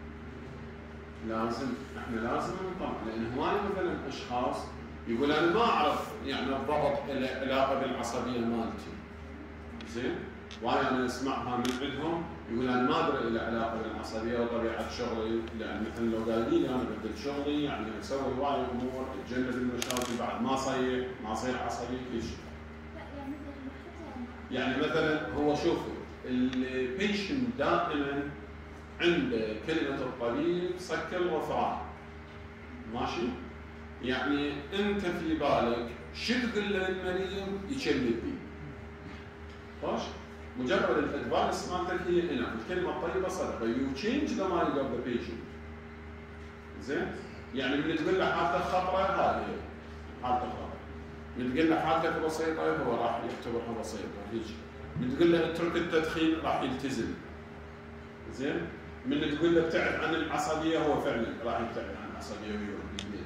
لازم احنا لازم نطلع لان هواي مثلا اشخاص يقول انا ما اعرف يعني الضغط له علاقه بالعصبيه مالتي زين وانا اسمعها من عندهم يقول انا ما ادري له علاقه بالعصبيه وطبيعه شغلي يعني مثلا لو قايلين انا بدل شغلي يعني اسوي هواي امور اتجنب المشاكل بعد ما اصيح ما اصير عصبي كل شيء. يعني مثلا هو شوفوا البيشنت دائما عنده كلمه الطبيب سكر الغفران ماشي؟ يعني انت في بالك شو تقول للمريض يشلل بيه؟ خلاص؟ مجرد الادفايس مالتك هي هنا الكلمه الطيبه صدقه يو تشينج ذا مايند اوف ذا بيشنت. زين؟ يعني من تقول له حالتك خطره هذه حالتك خطره. من تقول له حالتك بسيطه هو راح يعتبرها بسيطه هيك. من تقول له اترك التدخين راح يلتزم. زين؟ من تقول له ابتعد عن العصبيه هو فعلا راح يبتعد عن العصبيه ويروح للبيت.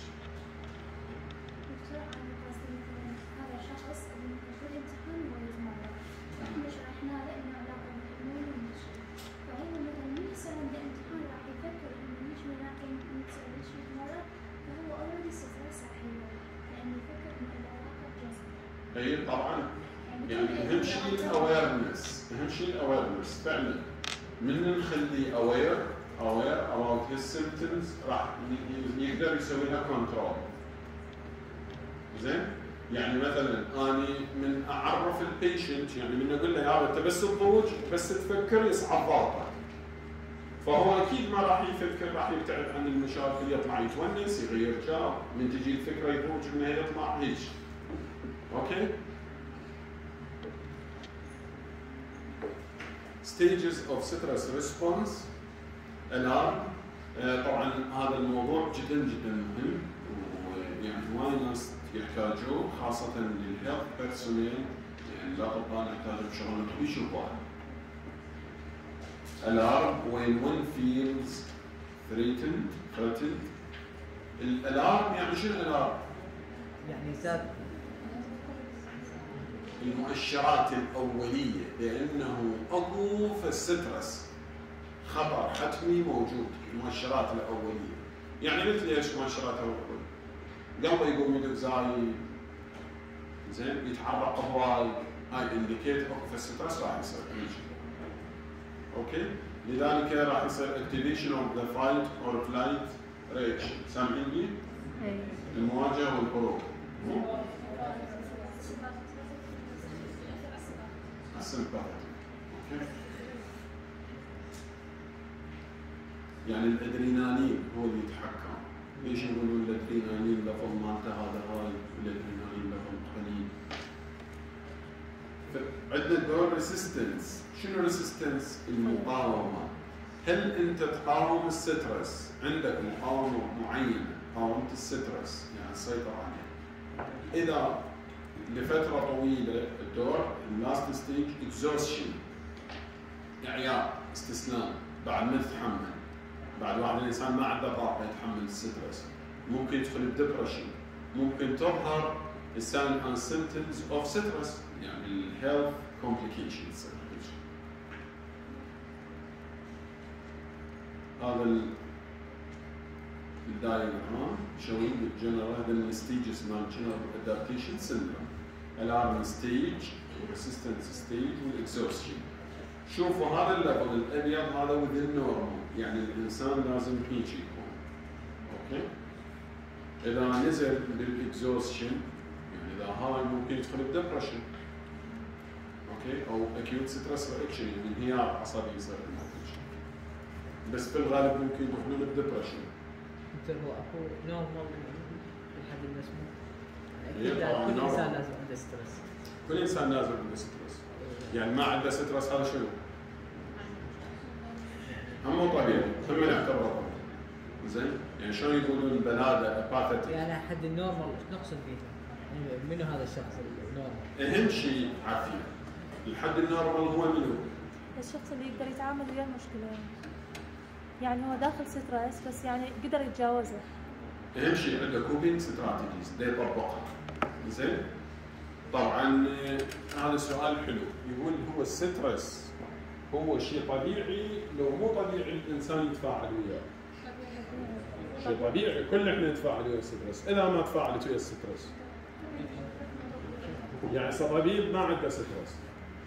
دكتور انا قصدي مثلا هذا شخص المفروض يمتحن ويتمرن احنا شرحنا له انه علاقه بالهرمون والنشا فهو مثلا من يصير عنده امتحان راح يفكر انه ليش ملاقي نسوي ليش نتمرن فهو اوريدي ستريس راح يمر لانه يفكر انه العلاقه بجسمه. اي طبعا يعني اهم شيء الاويرنس اهم شيء الاويرنس فعلا من نخليه اوير about his symptoms راح يقدر يسوي لها كنترول. زين؟ يعني مثلا اني من اعرف البيشنت يعني من اقول له يا انت بس تضوج بس تفكر يصعد ضغطك. فهو اكيد ما راح يفكر راح يبتعد عن المشاكل يطلع يتونس يغير جو من تجي الفكره يضوج انه يطلع هيك. اوكي؟ stages of stress response alarm. طبعا هذا الموضوع جدا جدا مهم، ويعني هواي ناس يحتاجوه خاصة للهيلث بيرسونيل، يعني الأطباء يحتاجون شغلهم يشوفوها. alarm when one feels threatened. الالارم يعني شنو الالارم؟ يعني زاد المؤشرات الأولية بأنه أكو في السترس خطر حتمي موجود، المؤشرات الأولية. يعني مثل ايش مؤشرات الأولية؟ قلبه يقوم يدق زايد، زين، يتحرك هواي، هاي انديكيت اكو في السترس راح يصير شيء. اوكي؟ لذلك راح يصير activation of the fight or flight reaction. سامعيني؟ المواجهة والهروب. اوكي. يعني الادرينالين هو اللي يتحكم. ليش يقولون الادرينالين لفظ مالته هذا هاي والادرينالين لفظ قليل؟ عندنا دور ريسيستنس. شنو ريسيستنس؟ المقاومة. هل انت تقاوم السترس؟ عندك مقاومة معينة، مقاومة السترس يعني تسيطر عليها. إذا لفترة طويلة الدور اللاست ستيج اكزوشن، إعياء، استسلام، بعد ما تتحمل، بعد واحد الإنسان ما عنده طاقة يتحمل السترس، ممكن يدخل بديبرشن، ممكن تظهر الساين اند سيمبتومز اوف سترس، يعني الهيلث كومبليكيشنز. هذا الدايجرام شوي بالجنرال هذا الستيجز مال جنرال ادابتيشن سيندروم، الارم ستيج والريسيستنس ستيج والاكزوشن. شوفوا هذا الليفل الابيض هذا within normal، يعني الانسان لازم هيك يكون. اوكي؟ اذا نزل بالاكزوشن يعني اذا هاي ممكن يدخل بديبرشن. اوكي؟ او اكيوت ستريس رياكشن، يعني انهيار عصبي يصير الموضوع. بس في الغالب ممكن يدخلون بديبرشن. مثل هو اكو نورمال لحد المسموح. اكيد كل انسان لازم عنده ستريس. كل انسان لازم عنده ستريس. يعني ما عنده ستريس هذا شنو؟ هم مو طبيعي، هم نعتبره طبيعي. زين؟ يعني شلون يقولون البلاده اباثيتك؟ يعني حد النورمال ايش نقصد فيه؟ يعني منو هذا الشخص النورمال؟ اهم شيء عافيه. الحد النورمال هو منو؟ الشخص اللي يقدر يتعامل ويا المشكله، يعني هو داخل ستريس بس يعني قدر يتجاوزه. اهم شيء عنده كوبينج ستراتيجيز ده يطبقها. زين؟ طبعا هذا سؤال حلو، يقول هو السترس هو شيء طبيعي؟ لو مو طبيعي الانسان يتفاعل وياه. شيء طبيعي، كلنا نتفاعل ويا السترس، اذا ما تفاعلت ويا السترس يعني طبيب ما عنده سترس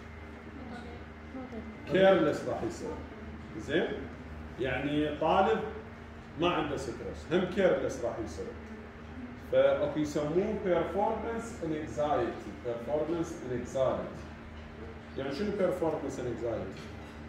كيرلس راح يصير. زين؟ يعني طالب ما عنده سترس هم كيرلس راح يصير. فاكو يسموه performance anxiety. performance anxiety يعني شنو performance anxiety؟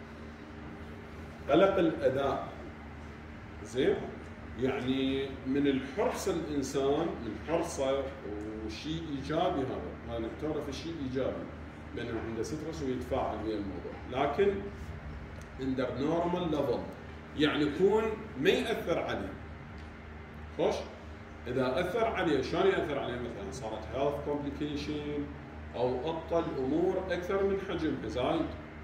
قلق الاداء. زين؟ يعني من الحرص الانسان، من حرصه وشيء ايجابي، هذا نعتبره في شيء ايجابي لانه عنده سترس ويتفاعل ويا الموضوع، لكن عند نورمال ليفل يعني يكون ما ياثر عليه. خوش؟ اذا اثر عليه شلون ياثر عليه؟ مثلا صارت هيلث كومبليكيشن او ابطل امور اكثر من حجمها زايد.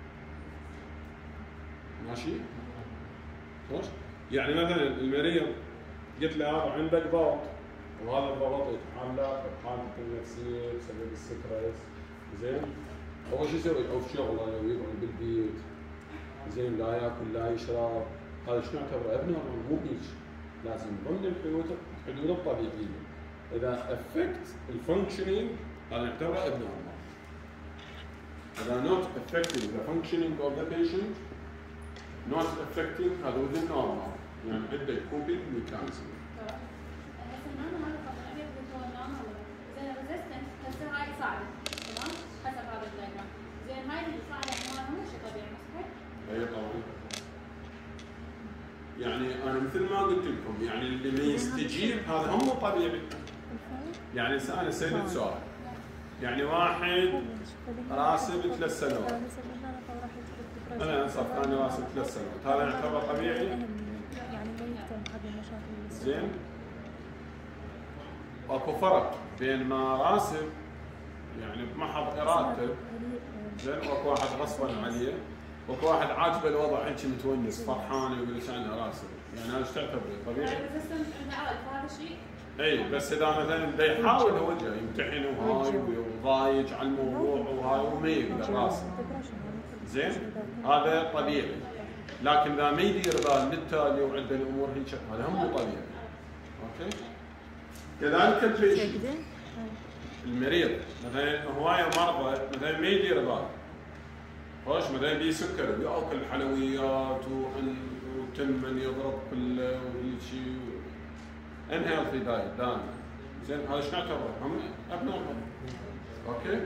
ماشي؟ خوش؟ يعني مثلا المريض قلت له هذا عندك ضغط وهذا الضغط يتعلق بحالته النفسيه بسبب الستريس. زين؟ اول شيء يسوي يعوف شغله ويقعد بالبيت. زين؟ لا ياكل لا يشرب، هذا شنو نعتبره؟ ابنورمال، مو هيك. لازم ضمن الحدود الطبيعيه. اذا افكت الفانكشنينج هذا نعتبره ابنورمال. اذا not affecting the functioning of the patient not affecting هذا within normal، يعني عنده coping mechanism. هسه النانو هذا طبعا ابيض هو النانو زين الريزستنس هسه هاي صعبه تمام حسب هذا الدايجرام. زين هاي اللي صعبه ما مو شيء طبيعي صحيح؟ اي طبعا. يعني انا مثل ما قلت لكم يعني اللي ما يستجيب هذا هم طبيعي. يعني انا سالت سؤال، يعني واحد راسب 3 سنوات انا صفاني راسي 3 سنوات، هذا يعتبر طبيعي؟ يعني ما يهتم بهذه المشاكل اللي تصير. زين؟ اكو فرق بين ما راسب يعني بمحض ارادته، زين، واكو واحد غصبا عليه، واكو واحد عاجبه الوضع هيك متونس فرحان يقول لك انا راسب، يعني هذا ايش تعتبره طبيعي؟ يعني ريزيستنت عنده عائق هذا الشيء. اي بس اذا مثلا بده يحاول هو جاي يمتحن وهاي وضايج على الموضوع وهاي وما يقدر راسب، زين؟ هذا طبيعي، لكن اذا ما يدير بال بالتالي وعنده الامور هيك هذا هم مو طبيعي. اوكي؟ كذلك البيشنت المريض مثلا هوايه مرضى مثلا ما يدير بال، خوش مثلا بيه سكر ياكل حلويات وتم يضرب كله وهيك شيء unhealthy diet دائما، زين هذا ايش نعتبره؟ هم abnormal. اوكي؟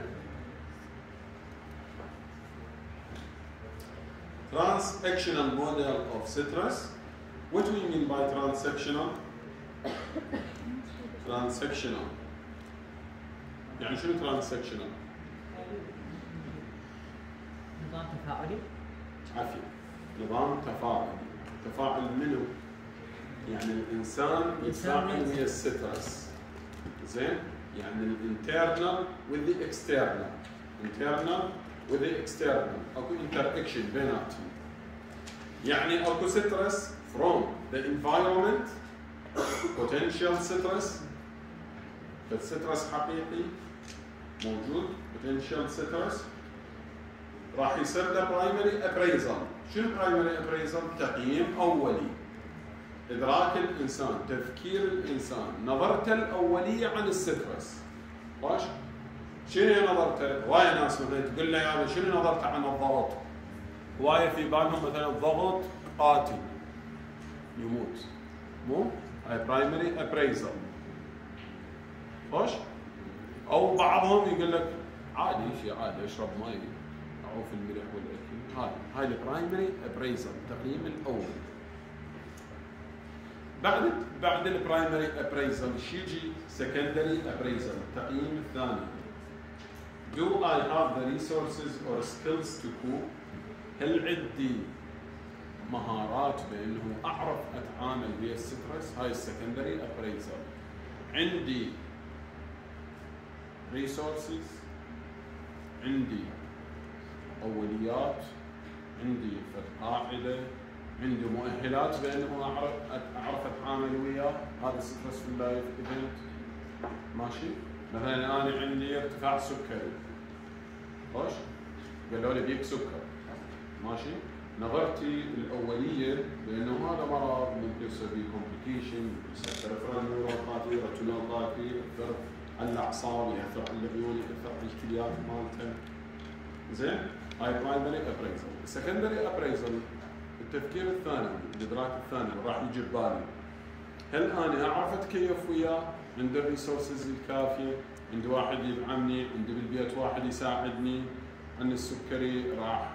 Transactional model of citrus. What do we mean by transactional? Transactional. يعني شنو transactional؟ نظام تفاعلي. عافية. نظام تفاعلي. تفاعل منو؟ يعني الإنسان يتفاعل ويا السترس. زين؟ يعني الانترنال with the external. internal with the external. اكو interaction بيناتهم. يعني اكو سترس from the environment potential stress. فالسترس حقيقي موجود potential stress راح يصير له برايمري ابريزل. شنو برايمري ابريزل؟ تقييم اولي. ادراك الانسان، تفكير الانسان، نظرته الاوليه عن السترس. ماشي؟ شنو هي نظرته؟ هوايه ناس مثلا تقول له يا شنو نظرته عن الضغط؟ هوايه في بالهم مثلا الضغط قاتل يموت. مو؟ هاي برايمري ابريزل. خوش؟ او بعضهم يقول لك عادي شيء عادي اشرب مي اعوف الملح والاكل، هاي البرايمري ابريزل، التقييم الاول. بعد البرايمري ابريزل شو يجي؟ سكندري ابريزل، التقييم الثاني. Do I have the resources or skills to cope؟ هل عندي مهارات بانه اعرف اتعامل ويا السترس؟ هاي السكندري ابريزل. عندي resources، عندي اوليات، عندي قاعده، عندي مؤهلات بانه اعرف اتعامل وياه. هذا السترس في اللايف ايفنت. ماشي؟ مثلا انا عندي ارتفاع سكري. خوش؟ قالوا لي بيك سكر. ماشي؟ نظرتي الاوليه بانه هذا مرض ممكن يصير فيه كومبليكيشن، ممكن يصير بريفرال نيوروباثي، ريتينوباثي، ياثر على الاعصاب، ياثر على العيون، ياثر على الكليات مالته. زين؟ هاي برايمري ابريزل. السكندري ابريزل التفكير الثاني، الادراك الثاني راح يجي ببالي. هل انا اعرف اتكيف وياه؟ عندي الريسورسز الكافيه، عندي واحد يدعمني، عندي بالبيت واحد يساعدني. عن السكري راح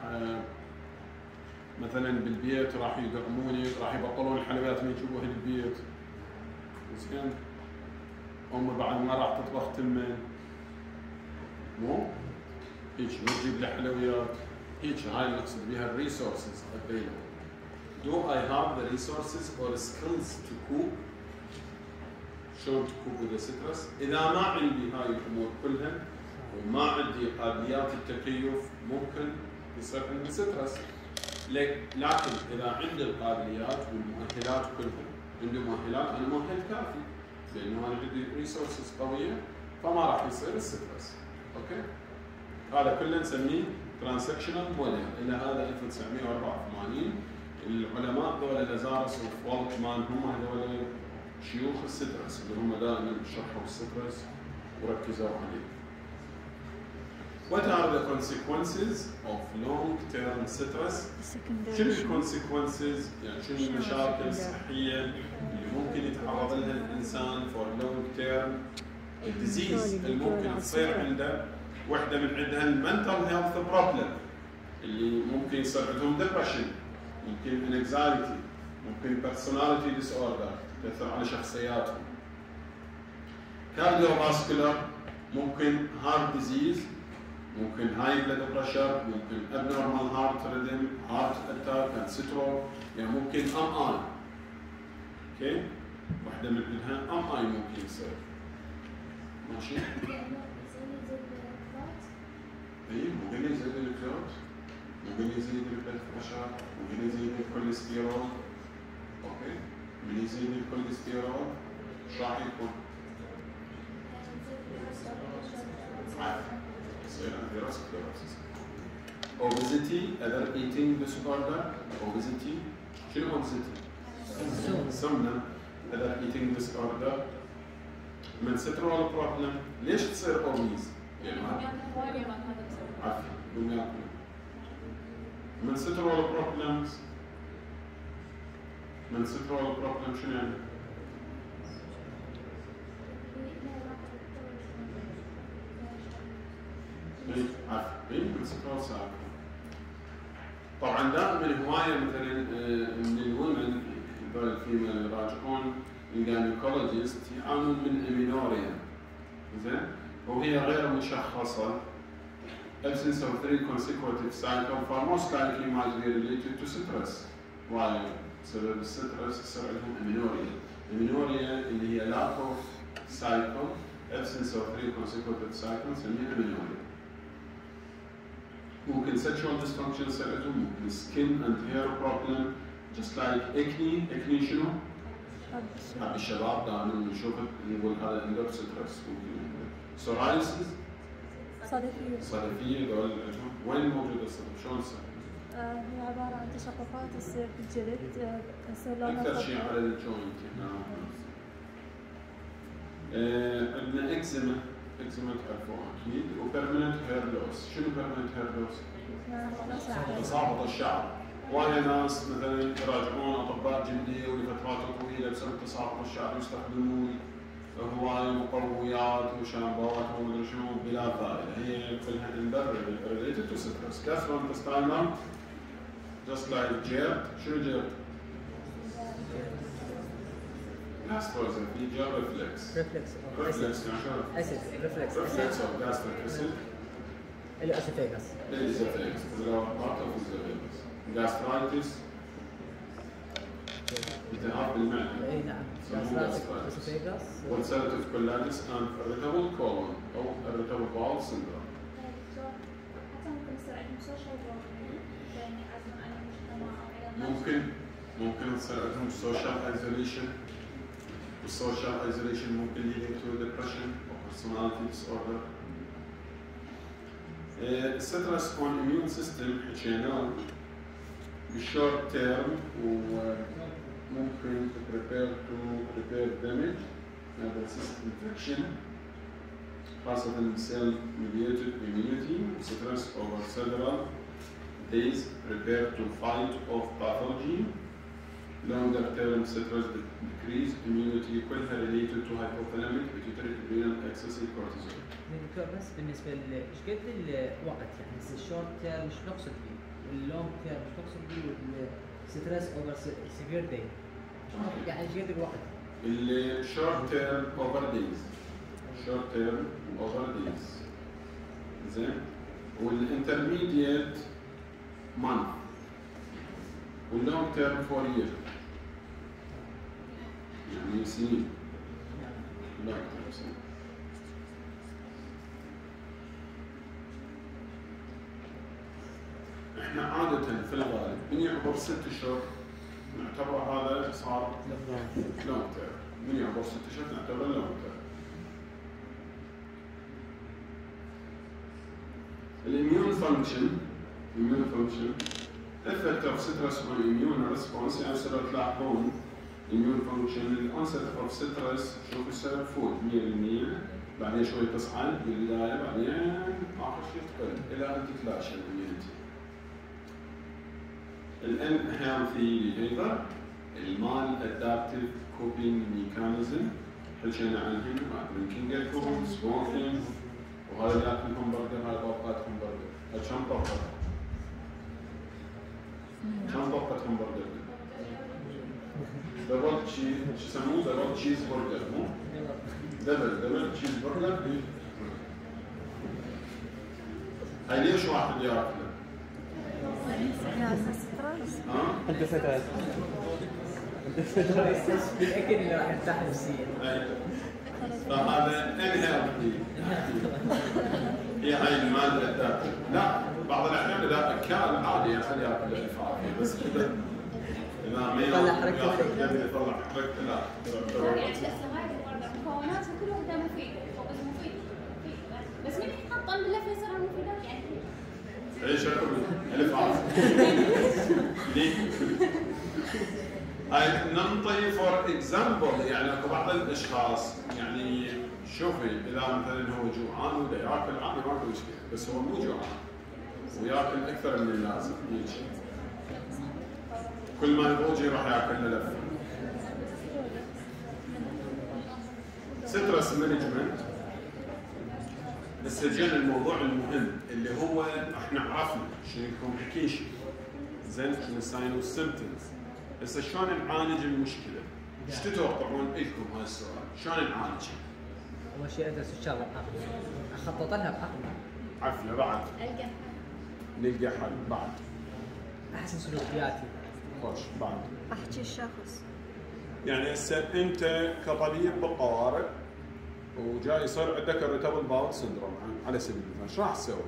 مثلا بالبيت راح يدعموني، راح يبطلون الحلويات اللي يجيبوها للبيت. زين؟ امي بعد ما راح تطبخ تمن. مو؟ هيك ما تجيب لي حلويات، هيك هاي اللي نقصد بها الريسورسز available. Do I have the resources or skills to cope؟ شلون تكوب with the stress؟ إذا ما عندي هاي الأمور كلها وما عندي قابليات التكيف ممكن يصير عندي سترس. لكن إذا عندي القابليات والمؤهلات كلها، عندي مؤهلات، أنا مؤهل كافي لأنه أنا عندي ريسورسز قوية، فما راح يصير السترس. أوكي؟ هذا كله نسميه ترانزاكشنال موديل. إلى هذا 1984 العلماء ذولا لازارس وفولكمان هم هذول شيوخ السترس اللي هم دائما شرحوا السترس وركزوا عليه. What are the consequences of long-term stress؟ شنو الكونسيكونسز؟ يعني شنو المشاكل الصحية اللي ممكن يتعرض لها الإنسان for long term؟ الديزيز اللي ممكن تصير عنده، واحدة من عندها المنتل هيلث بروبلم اللي ممكن يصير عندهم ديبرشن، ممكن انكزايتي، ممكن بيرسوناليتي ديس اوردر تأثر على شخصياتهم. كارديوفاسكولار، ممكن هارت ديزيز، ممكن هاي بلد بريشر، ممكن ابنورمال هارت ريدم، هارت اتاك اند ستروك، يعني ممكن ام اي. اوكي؟ واحدة منها ام اي ممكن يصير. ماشي؟ اي ممكن يزيد الكلوت، ممكن يزيد البلد بريشر، ممكن يزيد الكوليسترول. اوكي؟ من يزيد الكوليسترول ايش راح يكون؟ يصير atherosclerosis. Obesity, other eating disorder. Obesity. شنو obesity؟ سمنة. other eating disorder. من سترول بروبلم. ليش تصير obese؟ يعني عافية. من سترول بروبلمز. من سترول بروبلم شنو يعني؟ طبعا دائما هوايه مثلا من الومن الفيميل يراجعون الجاينيكولوجيست يعانون من امينوريا. زين؟ وهي غير مشخصه. absence of 3 consecutive cycle for most likely might be related to stress. Why? بسبب السترس يصير عندهم امينوريا. امينوريا اللي هي lack of cycle, absence of 3 consecutive cycles نسميها امينوريا. ممكن sexual dysfunction يصير عندهم، ممكن skin and hair problem just like acne. acne شنو؟ حب الشباب دائما نشوفه نقول هذا عنده سترس. ممكن psoriasis صدفية دول عندهم. وين موجودة الصدف؟ شلون تصير؟ هي عبارة عن تشققات تصير في الجلد يصير لونها أكثر شيء على الجوينت هنا. عندنا اكزيما. اكزيما تعرفوها اكيد. وبيرمننت هير لوس. شنو بيرمننت هير لوس؟ تساقط الشعر. وايد ناس مثلا يراجعون اطباء جلديه ولفترات طويله بسبب تساقط الشعر يستخدمون هواي مقويات وشامبوات ومدري شنو بلا فائده. هي كلها اندر ريليتد تو ستريس. gastrointestinal just like جيرد. شنو جيرد؟ gastroesophageal reflex. reflex يعني شنو؟ اسيد reflex of gastric acid. الاسوفيغاس. الاسوفيغاس. part of esophagus. gastritis. التهاب بالمعده. اي نعم. اسوفيغاس. ulcerative colitis and irritable colon او irritable bowel syndrome. حتى ممكن يصير عندهم social problem يعني عزم عن المجتمع او ممكن تصير عندهم social isolation. والسوشيال isolation ممكن leading to depression or personality disorder. stress on immune system حكيناه بالshort term وممكن prepare damage and resist infection خاصة cell mediated immunity. stress over several days prepare to fight off pathology. longer term stress decrease immunity كلها related to hypothalamic pituitary adrenal excessive cortisol. دكتور بس بالنسبه ايش قد الوقت يعني الشورت تيرم ايش نقصد فيه واللونج تيرم ايش نقصد فيه والستريس اوفر سيفير داي يعني ايش قد الوقت؟ الشورت تيرم اوفر دايز. شورت تيرم اوفر دايز. زين؟ والانترميديت مانث. واللونج تيرم 4 years. يعني سنين. لا أكثر سنين. احنا عادة في الغالب من يعبر 6 أشهر نعتبر هذا صار لونج تيرم. من يعبر 6 أشهر نعتبر لونج تيرم. الاميون فانكشن effect of stress on immune response. يعني صرت تلاحظون immune function الانست of stress شوف يصير فوق 100% بعدين شوي تصعد بالبدايه بعدين اخر شيء تقل الى ان تتلاشى الاميونيتي. unhealthy behavior المال adaptive coping mechanism حكينا عنهم drinking alcohol smoking وهذا ياكل همبرجر هذا اوقات همبرجر. كم طبقه؟ كم طبقه همبرجر؟ دبل تشيز شو يسموه دبل تشيز برجر مو؟ دبل تشيز برجر. هاي ليش واحد ياكله؟ انت ستات متاكد انه راح يرتاح نفسيا. فهذا انهيلثي. هي هاي الماده الذاتيه. لا بعض الاحيان اذا اكل عادي يعني ياكل الفاكهه بس كذا اذا ما يطلع حركته يطلع حركته لا. يعني السوائل مكوناتها كل وحده مفيده بس من يحط بالله في يصير مفيدات يعني. ايش اكل؟ الف عافيه. ليه؟ هاي ننطي فور اكزامبل يعني اكو بعض الاشخاص يعني شوفي اذا مثلا هو جوعان وده ياكل عادي ماكو مشكله بس هو مو جوعان وياكل اكثر من اللازم يجي كل ما يضوج يروح ياكل له لفه. سترس مانجمنت هسه جينا الموضوع المهم اللي هو احنا عرفنا شنو الكومبليكيشن زين شنو الساين والسيمبتومز. هسه شلون نعالج المشكله؟ ايش تتوقعون لكم هاي السؤال؟ شلون نعالجها؟ اول شيء ادرس الشغله بعقلي، اخطط لها بعقلي. عافيه بعد القى حل. نلقى حل بعد. احسن سلوكياتي. خوش بعد. احكي الشخص. يعني هسه انت كطبيب بالطوارئ وجاي يصير عندك الريتابل باول سندروم على سبيل المثال، ايش راح تسوي؟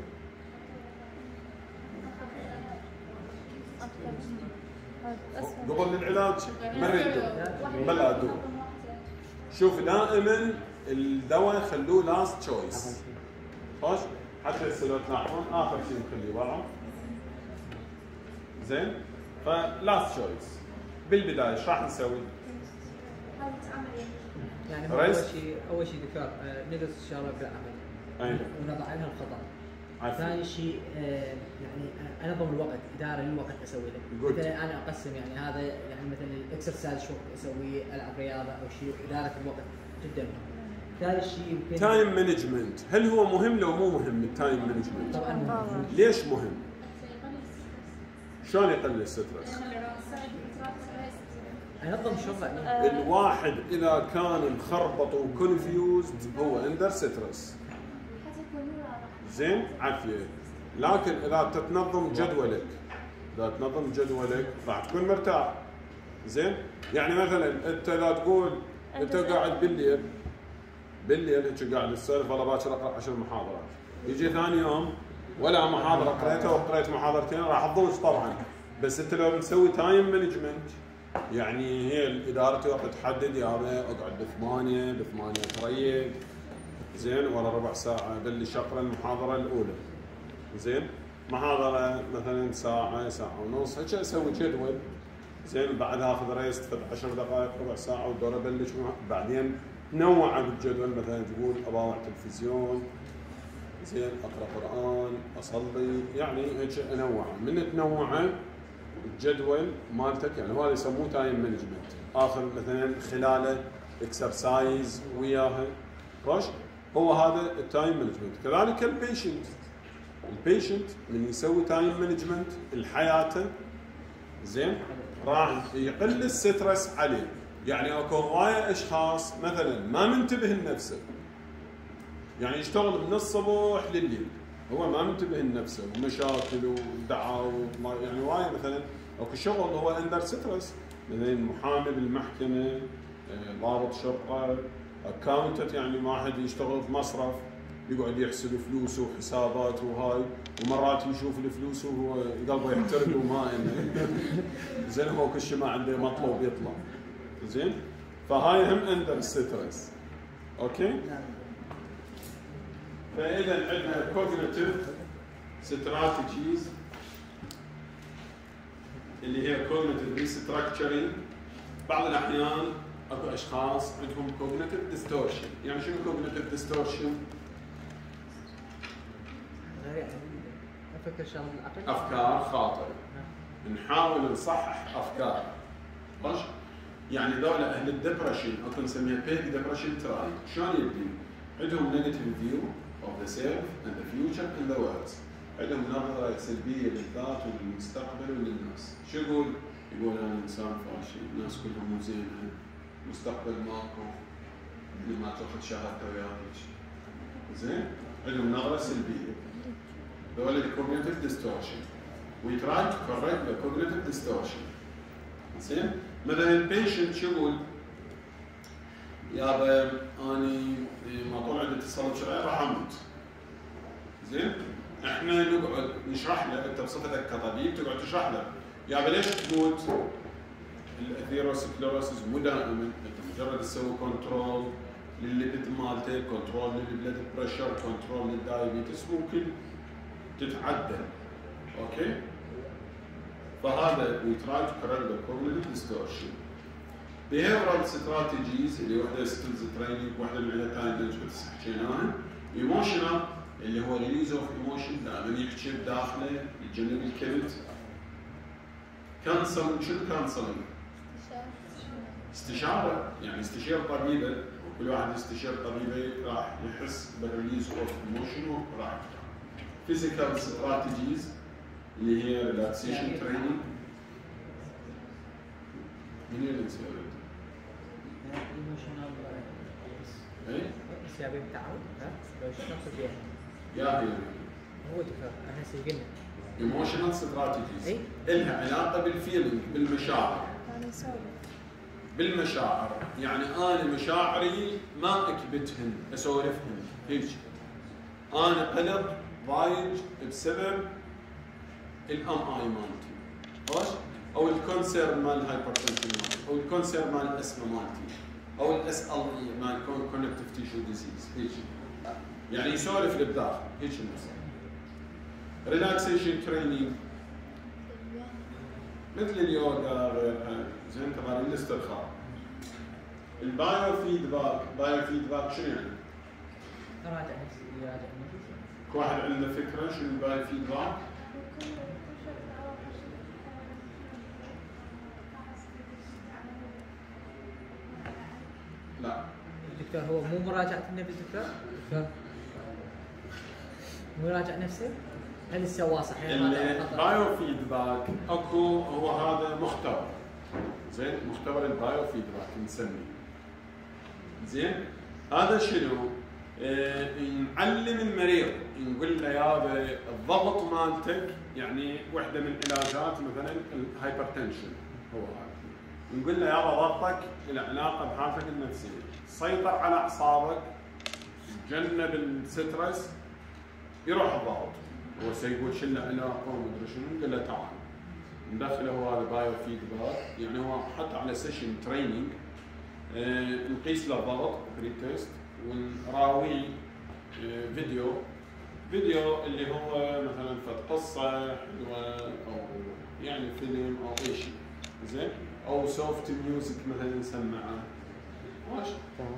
قبل العلاج مريض بلا دواء. شوف دائما الدواء خلوه لاست تشويس. خوش؟ حتى هسه لو تلاحظون اخر شيء نخليه برا. زين؟ فلاست تشويس. بالبدايه ايش راح نسوي؟ يعني هو اول شيء دكتور ندرس الشغله بالعقل. اي ونضع لها الخطر. عارف. ثاني شيء يعني انظم الوقت، اداره للوقت اسوي له. مثلا انا اقسم يعني هذا يعني مثلا الاكسرسايز شو اسويه، العب رياضه او شيء، اداره الوقت جدا مهم. ثالث شيء يمكن تايم مانجمنت، هل هو مهم لو مو مهم التايم مانجمنت؟ طبعا مهم. ليش مهم؟ شلون يقلل السترس؟ انظم شغله. الواحد اذا كان مخربط وكونفيوزد هو اندر سترس. زين؟ عافيه. لكن اذا تتنظم جدولك راح تكون مرتاح. زين؟ يعني مثلا انت اذا تقول انت قاعد بالليل انت قاعد تسولف والله باكر اقرا 10 محاضرات، يجي ثاني يوم ولا محاضره قريتها وقريت محاضرتين راح تضوج طبعا. بس انت لو مسوي تايم مانجمنت يعني هي اداره وقت تحدد يابا اقعد ب8 تريق. زين؟ ورا ربع ساعه ابلش اقرا المحاضره الاولى. زين؟ محاضره مثلا ساعه ونص هيك اسوي جدول. زين؟ بعدها اخذ ريست فد 10 دقائق ربع ساعه ودور ابلش بعدين تنوع بالجدول. مثلا تقول اباوع تلفزيون، زين، اقرا قران، اصلي، يعني هيك انوع. من تنوعه الجدول مالتك يعني هو يسموه تايم مانجمنت. اخر مثلا خلاله اكسرسايز وياها. خوش؟ هو هذا التايم مانجمنت. كذلك البيشنت من يسوي تايم مانجمنت لحياته، زين، راح يقل السترس عليه. يعني اكو هوايه اشخاص مثلا ما منتبه لنفسه، يعني يشتغل من الصبح لليل هو ما منتبه لنفسه ومشاكل ودعاوى يعني هوايه. مثلا اكو شغل هو اندر سترس، مثلا محامي بالمحكمه، ضابط شرطه، اكاونتنت يعني واحد يشتغل في مصرف يقعد يحسب فلوسه وحساباته وهاي، ومرات يشوف الفلوس وهو قلبه يحترق وما انه زين هو كل شيء ما عنده مطلوب يطلع. زين؟ فهاي هم اندر ستريس. اوكي؟ فاذا عندنا كوجنيتيف ستراتيجيز اللي هي كوجنيتيف ريستراكشرنج. بعض الاحيان اكو اشخاص عندهم كوجنيتيف ديستورشن. يعني شنو كوجنيتيف ديستورشن؟ افكر شغله بالعقل. افكار خاطئه. نحاول نصحح افكار. خوش؟ يعني ذولا اهل الدبرشن اكو نسميها بيك ديبرشن تراي. شلون يبدي؟ عندهم نيجاتيف فيو اوف ذا سيلف اند ذا فيوتشر اند ذا وورلد. عندهم نظره سلبيه للذات وللمستقبل وللناس. شو يقول؟ يقول انا انسان فاشل، الناس كلهم مو زينه، مستقبل ماكو، ما تاخذ شهادته وياك. زين؟ عندهم نظره سلبيه. ذول الكوجنيتيف ديستورشن. We try to correct the cognitive distortion. زين؟ مثلا البيشنت شو يقول؟ يابا اني ما طول عندي تصلب شرايين راح اموت. زين؟ احنا نقعد نشرح له، انت بصفتك كطبيب تقعد تشرح له يابا ليش تموت؟ الاثيروسكليروسيس مو دائما، انت مجرد تسوي كنترول للليبيد مالتك، كنترول للبلد بريشر، كنترول للدايابيتس، ممكن تتعدل. اوكي؟ فهذا we try to correct the cognitive distortion. behavioral strategies اللي وحده skills training، وحده من عندها تايم بس حكيناها. emotional اللي هو release of emotion، دائما يحكي بداخله يتجنب الكبت. counseling، شنو counseling؟ استشارة، يعني استشير طبيبه، وكل واحد يستشير طبيبه راح يحس بالريليز اوف ايموشن وراح يرتاح. physical strategies اللي هي relaxation training. من اللي يسوي؟ ايموشنال اي؟ بس يبي التعود، ها؟ لو شو نقصد فيها؟ يا هي هو دكتور احنا هسه قلنا ايموشنال ستراتيجيز اي؟ الها علاقه بالفيلينج، بالمشاعر. يعني يسولف. بالمشاعر، يعني انا مشاعري ما اكبتهن، اسولفهن هيك. انا قلق ضايج بسبب الام اي مالتي، خوش؟ او الكونسيرن مال الهايبرتنشن مالتي، او الكونسيرن مال الاسما مالتي، او الاس ال اي مال كونكتيف تيشو ديزيز هيك. يعني يسولف للداخل هيك المسألة. ريلاكسيشن تريننج مثل اليوغا غيرها، زين تمارين الاسترخاء. البايو فيدباك، بايو فيدباك شنو يعني؟ اراجع نفسي، يراجع نفسي. واحد عنده فكره شنو البايو فيدباك؟ لا الدكتور هو مو مراجعة النفس دكتور؟ دكتور مو يراجع نفسه؟ هل سواه صحيح؟ البايو فيدباك اكو، هو هذا مختبر. زين، مختبر البايو فيدباك نسميه. زين، هذا شنو؟ نعلم المريض، نقول له يابا الضغط مالتك، يعني وحده من علاجات مثلا الهايبرتنشن هو هذا. نقول له يابا ضغطك له علاقه بحالتك النفسيه، سيطر على اعصابك، تجنب السترس، يروح الضغط. هو سيقول شو له علاقه ومدري شنو، نقول له تعال ندخله هو هذا بايو فيدباك، يعني هو حتى على سيشن تريننج نقيس له الضغط بري تيست، ونراويه فيديو اللي هو مثلا فد قصه حلوه او يعني فيلم او اي شيء. زين، او سوفت ميوزك مثلا نسمعه. ماشي.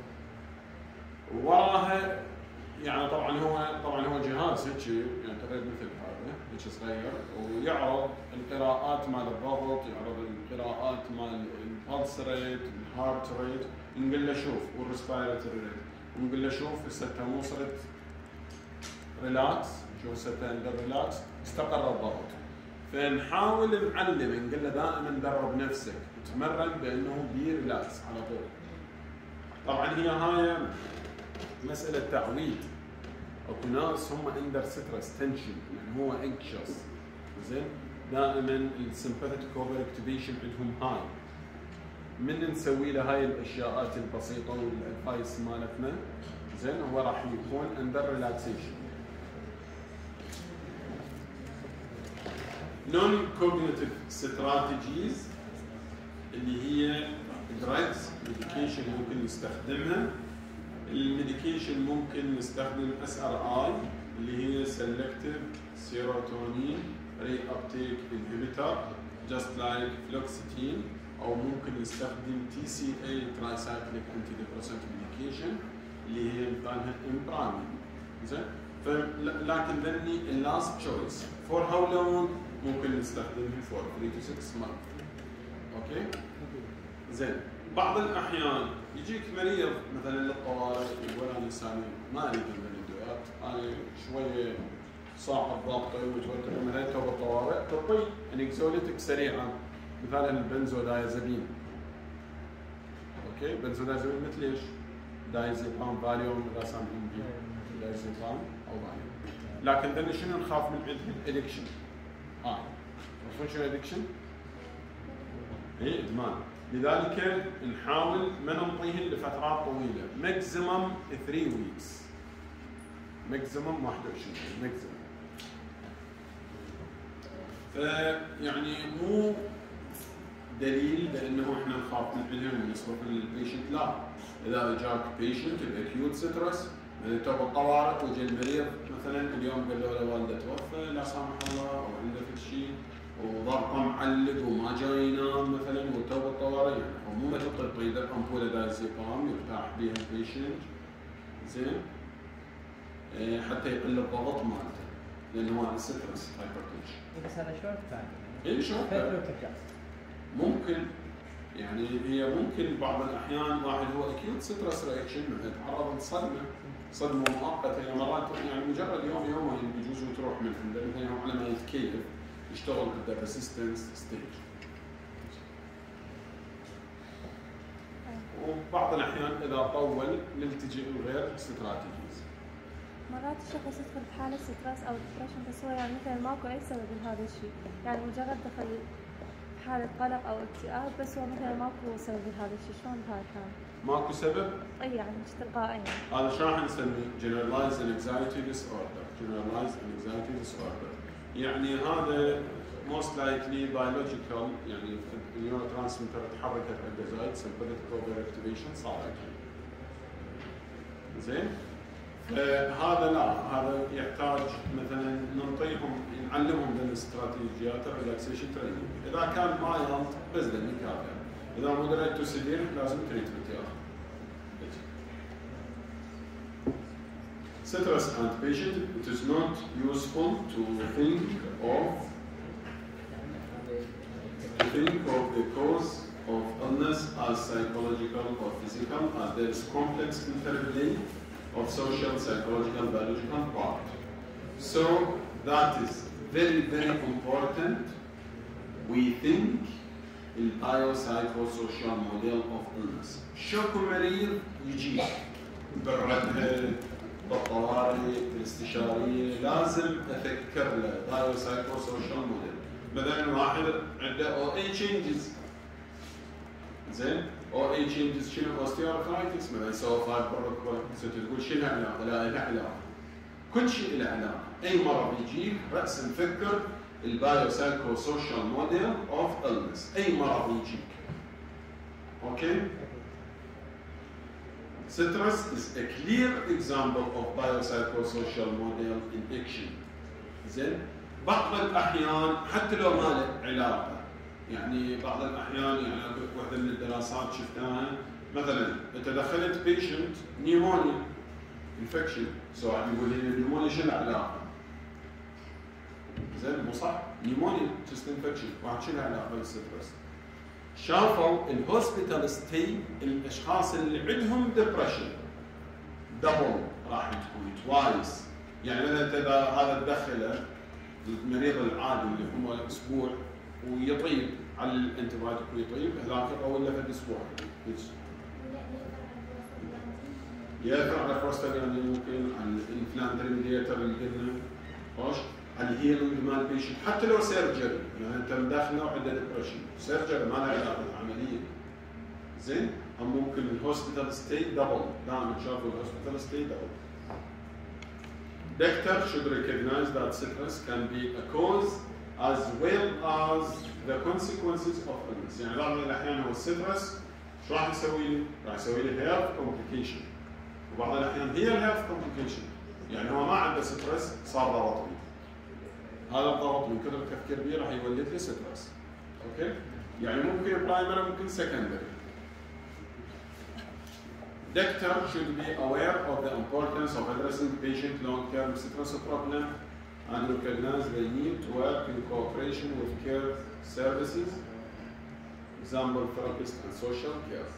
وراها يعني طبعا هو جهاز هيك يعني تقريبا مثل هذا هيك صغير، ويعرض القراءات مال الضغط، يعرض القراءات مال البلس ريت، الهارت ريت، نقول له شوف، والريسبيراتوري ريت، ونقول له شوف هسه مو صرت ريلاكس، شوف هسه اندر ريلاكس، استقر الضغط. فنحاول نعلم، نقول له دائما درب نفسك، تمرن بانه بي ريلاكس على طول. طبعا هي هاي مساله تعويد. اكو ناس هم اندر ستريس تنشن، يعني هو انكشس. زين، دائما السمباثيك اوفر اكتيفيشن عندهم هاي. من نسوي له هاي الاشياءات البسيطه والادفايس مالتنا، زين، هو راح يكون اندر ريلاكسيشن. نون كوجنيتيف ستراتيجيز اللي هي دراجز، ميديكيشن ممكن نستخدمها. الميديكيشن ممكن نستخدم SRI اللي هي سيلكتيف سيروتونين ري ابتيك انهبيتور just like فلوكسيتين، او ممكن نستخدم TCA ترايسايكليك انتي ديبريسنت ميديكيشن اللي هي مثالها امبرامين. زين، لكن ذني اللاست تشويس فور هاو لونج ممكن نستخدمها فور 3 to 6 months. اوكي؟ زين، بعض الاحيان يجيك مريض مثلا للطوارئ يقول انا انسان ما اريد من الادويات، انا شويه صاحب ضغطي ومتوتر مثلا تو بالطوارئ، تعطي انكزوليتك سريعه مثلا البنزودايزابين. اوكي، بنزودايزابين مثل ايش؟ دايزيبام، فاليوم، اذا سامعين به دايزيبام او فاليوم. لكن ذن شنو نخاف من عندهم؟ ادكشن. تعرفون شنو ادكشن؟ اي ادمان. لذلك نحاول ما نعطيهن لفترات طويله، ماكسيمم 3 ويكس. ماكسيمم 21 ماكسيمم. فيعني مو دليل بانه احنا نخاف من عندهم بالنسبه للبيشنت، لا. اذا جاك بيشنت باكيوت سترس تو بالطوارئ وجا المريض مثلا اليوم قال له والده توفى لا سامح الله او عنده في شيء وضغطه معلق وما جاي ينام مثلا وتو بالطوارئ، يعني مو مثل طبيب امبوله دايزيبام يرتاح بها البيشنت زين حتى يقل الضغط مالته لانه هذا سترس هايبرتنشن. بس هذا شورت تايم. اي شورت ممكن يعني هي ممكن بعض الاحيان واحد هو اكيوت سترس رياكشن يتعرض لصدمه مؤقته، يعني مرات يعني مجرد يوم يومين بيجوز وتروح من عنده مثلا على ما يتكيف يشتغل ضد الريسيستنس ستيج. وبعض الاحيان اذا طول نلتجئ لغير استراتيجيز. مرات الشخص يدخل بحالة ستريس أو ديبرشن بس هو يعني مثلا ماكو أي سبب لهذا الشيء، يعني مجرد دخل حالة قلق أو اكتئاب بس هو مثلا ماكو سبب لهذا الشيء، شلون بهذا الحال؟ ماكو سبب؟ أي يعني مش تلقائيا. هذا شو راح نسميه؟ generalized anxiety disorder. generalized anxiety disorder. يعني هذا most likely biological، يعني النيورو ترانسميتر تحركت عنده زايد sympathetic overactivation صارت. زين؟ هذا لا، هذا يحتاج مثلا نعطيهم نعلمهم بالاستراتيجيات الريلاكسيشن تريننج، اذا كان ما ينط بس ذني كافيه، اذا مودريت تو سيفير لازم تريتمنت ياخذ. Stress and patient, it is not useful to think of the cause of illness as psychological or physical, as there is complex interplay of social, psychological, biological part. So that is very, very important. We think the biopsychosocial model of illness. شكو مريض يجي بالرد بالطوارئ بالاستشاريه لازم افكر له biopsychosocial model. مثلا واحد عنده OA changes. زين؟ OA changes شنو؟ osteoarthritis مثلا سوى فايبروكوال، تقول شنو علاقه؟ لا له علاقه. كل شيء له علاقه، اي مرض يجيك راس نفكر البايوسايكوسوشيال موديل اوف illness، اي مرض يجيك. اوكي؟ Stress is a clear example of biopsychosocial model in action. زين؟ بعض الاحيان حتى لو ما له علاقه، يعني بعض الاحيان يعني واحده من الدراسات شفناها مثلا انت دخلت بيشنت نيمونيا انفكشن، سواء يقول لي النيمونيا شنو علاقه؟ زين مو صح؟ نيمونيا تشست انفكشن، واحد شنو علاقه بالستريس؟ شافوا الهوسبيتال ستي الاشخاص اللي عندهم ديبرشن دبل راح تكون توايس، يعني مثلا اذا هذا تدخله المريض العادي اللي هو اسبوع ويطيب على الانتبايوتيك ويطيب، هذاك اول له في اسبوع ياثر على البروستاجلاندين، ممكن على الانفلاماتوري ميديتر اللي قلنا، خوش على الهيلينج مال البيشنت، حتى لو سيرجري، يعني انت مداخله وعنده ديبرشن، سيرجري ما له علاقه بالعمليه. زين؟ هم ممكن الهوسبيتال ستي دبل، دائما تشوفوا الهوسبيتال ستي دبل. Doctor should recognize that stress can be a cause as well as the consequences of illness. يعني بعض الأحيان هو السترس شو راح يسوي لي؟ راح يسوي لي health complication. وبعض الأحيان هي الهيلث complication. يعني هو ما عنده سترس صار ضغط بيه. هذا الضغط من كثر التفكير بيه راح يولد لي سترس. أوكي؟ يعني ممكن برايمري ممكن سكندري. Doctor should be aware of the importance of addressing patient long-term stress problem and recognize the need to work in cooperation with care services, example therapists and social care.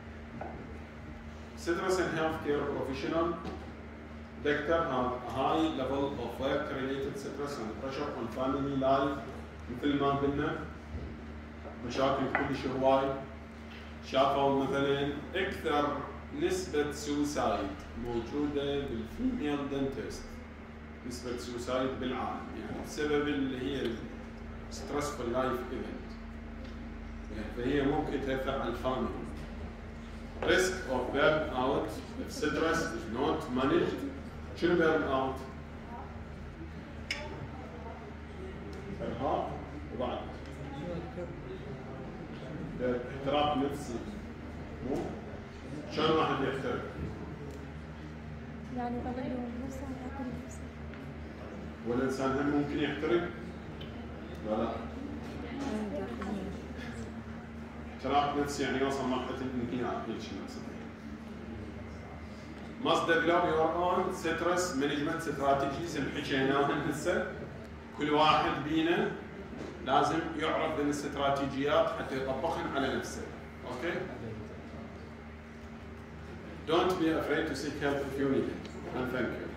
Stress and healthcare professional, doctor have a high level of work-related stress and pressure on family life. مثل ما قلنا مشاكل كل شيء هواي. شافوا مثلا أكثر نسبة سوسايد موجودة بالفيميل دنتست، نسبة سوسايد بالعالم، يعني بسبب اللي هي stressful life event. يعني فهي ممكن تأثر على الفاميلي. Risk of burnout if stress is not managed. شنو burnout؟ إرهاق وبعد احتراق نفسي. مو؟ شلون واحد يحترق؟ يعني بغلوا نفسه ياكل نفسه. والإنسان هم ممكن يحترق؟ ولا؟ احتراق نفسي يعني يوصل مرحلة الانهيار هيك نفسه. Must develop your own stress management strategies اللي حكيناهن هسه. كل واحد بينا لازم يعرف ذي الاستراتيجيات حتى يطبقهن على نفسه. اوكي؟ Don't be afraid to seek help if you need it. And thank you.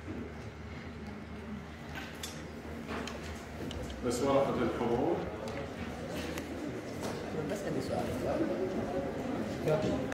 بس ورقة الحضور. بس عندي سؤال.